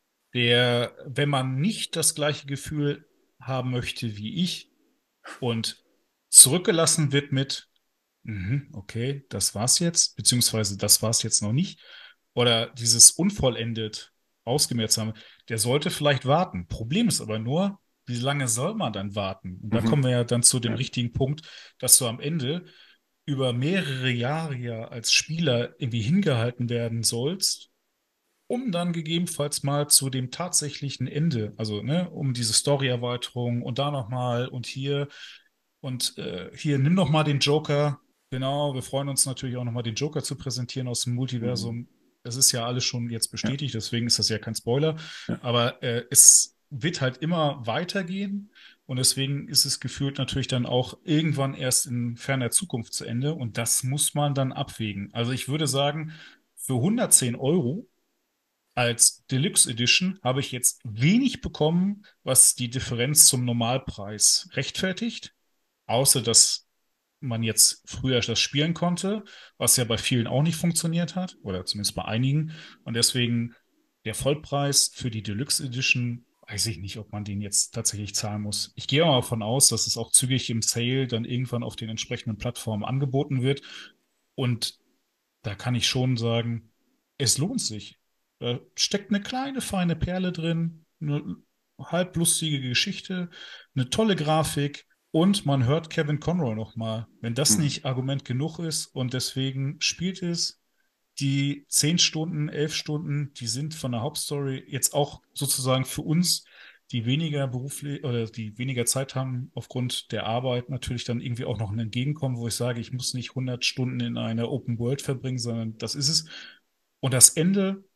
wenn man nicht das gleiche Gefühl haben möchte wie ich und zurückgelassen wird mit, mhm, okay, das war's jetzt, beziehungsweise das war's jetzt noch nicht, oder dieses unvollendet ausgemerzt haben, der sollte vielleicht warten. Problem ist aber nur, wie lange soll man dann warten? Und da Mhm. kommen wir ja dann zu dem Ja. richtigen Punkt, dass du am Ende über mehrere Jahre ja als Spieler irgendwie hingehalten werden sollst, um dann gegebenenfalls mal zu dem tatsächlichen Ende, also ne, um diese Story-Erweiterung und da nochmal und hier nimm noch mal den Joker. Genau, wir freuen uns natürlich auch noch mal den Joker zu präsentieren aus dem Mhm. Multiversum. Das ist ja alles schon jetzt Ja. bestätigt, deswegen ist das ja kein Spoiler. Ja. Aber es wird halt immer weitergehen und deswegen ist es gefühlt natürlich dann auch irgendwann erst in ferner Zukunft zu Ende und das muss man dann abwägen. Also ich würde sagen, für 110 € als Deluxe Edition habe ich jetzt wenig bekommen, was die Differenz zum Normalpreis rechtfertigt. Außer dass man jetzt früher das spielen konnte, was ja bei vielen auch nicht funktioniert hat, oder zumindest bei einigen. Und deswegen der Vollpreis für die Deluxe Edition, weiß ich nicht, ob man den jetzt tatsächlich zahlen muss. Ich gehe mal davon aus, dass es auch zügig im Sale dann irgendwann auf den entsprechenden Plattformen angeboten wird. Und da kann ich schon sagen, es lohnt sich. Da steckt eine kleine, feine Perle drin, eine halblustige Geschichte, eine tolle Grafik und man hört Kevin Conroy nochmal. Wenn das Mhm. nicht Argument genug ist und deswegen spielt es, die 10 Stunden, 11 Stunden, die sind von der Hauptstory jetzt auch sozusagen für uns, die weniger beruflich oder die weniger Zeit haben aufgrund der Arbeit, natürlich dann irgendwie auch noch ein Entgegenkommen, wo ich sage, ich muss nicht 100 Stunden in einer Open World verbringen, sondern das ist es. Und das Ende,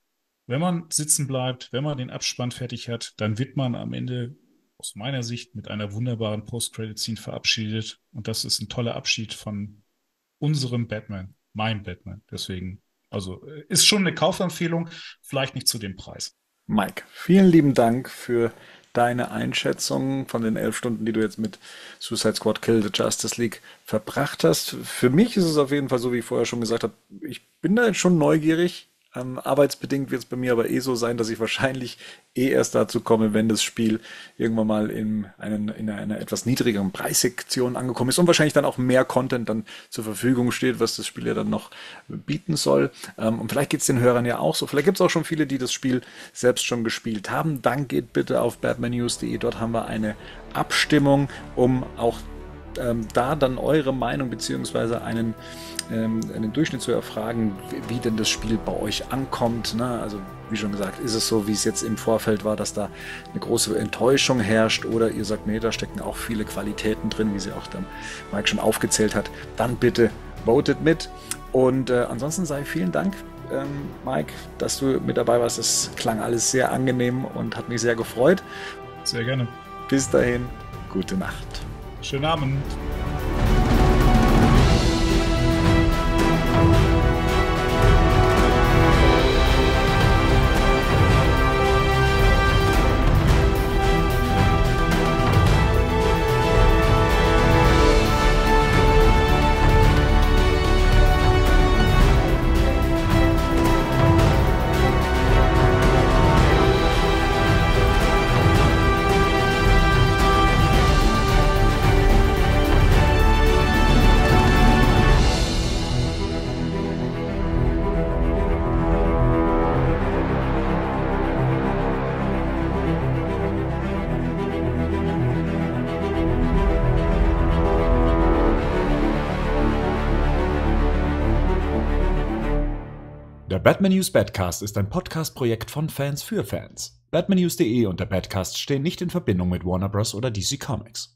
wenn man sitzen bleibt, wenn man den Abspann fertig hat, dann wird man am Ende aus meiner Sicht mit einer wunderbaren Post-Credit-Scene verabschiedet. Und das ist ein toller Abschied von unserem Batman, meinem Batman. Deswegen, also ist schon eine Kaufempfehlung, vielleicht nicht zu dem Preis. Mike, vielen lieben Dank für deine Einschätzung von den 11 Stunden, die du jetzt mit Suicide Squad Kill the Justice League verbracht hast. Für mich ist es auf jeden Fall so, wie ich vorher schon gesagt habe, ich bin da jetzt schon neugierig. Arbeitsbedingt wird es bei mir aber eh so sein, dass ich wahrscheinlich eh erst dazu komme, wenn das Spiel irgendwann mal in einer etwas niedrigeren Preissektion angekommen ist und wahrscheinlich dann auch mehr Content dann zur Verfügung steht, was das Spiel ja dann noch bieten soll. Und vielleicht geht es den Hörern ja auch so. Vielleicht gibt es auch schon viele, die das Spiel selbst schon gespielt haben. Dann geht bitte auf batmannews.de. Dort haben wir eine Abstimmung, um auch da dann eure Meinung beziehungsweise einen Durchschnitt zu erfragen, wie denn das Spiel bei euch ankommt. Ne? Also wie schon gesagt, ist es so, wie es jetzt im Vorfeld war, dass da eine große Enttäuschung herrscht oder ihr sagt, nee, da stecken auch viele Qualitäten drin, wie sie auch dann Mike schon aufgezählt hat. Dann bitte votet mit. Und ansonsten sei vielen Dank, Mike, dass du mit dabei warst. Das klang alles sehr angenehm und hat mich sehr gefreut. Sehr gerne. Bis dahin, gute Nacht. Schönen Abend. Der Batman News Badcast ist ein Podcast-Projekt von Fans für Fans. Batmannews.de und der Badcast stehen nicht in Verbindung mit Warner Bros. Oder DC Comics.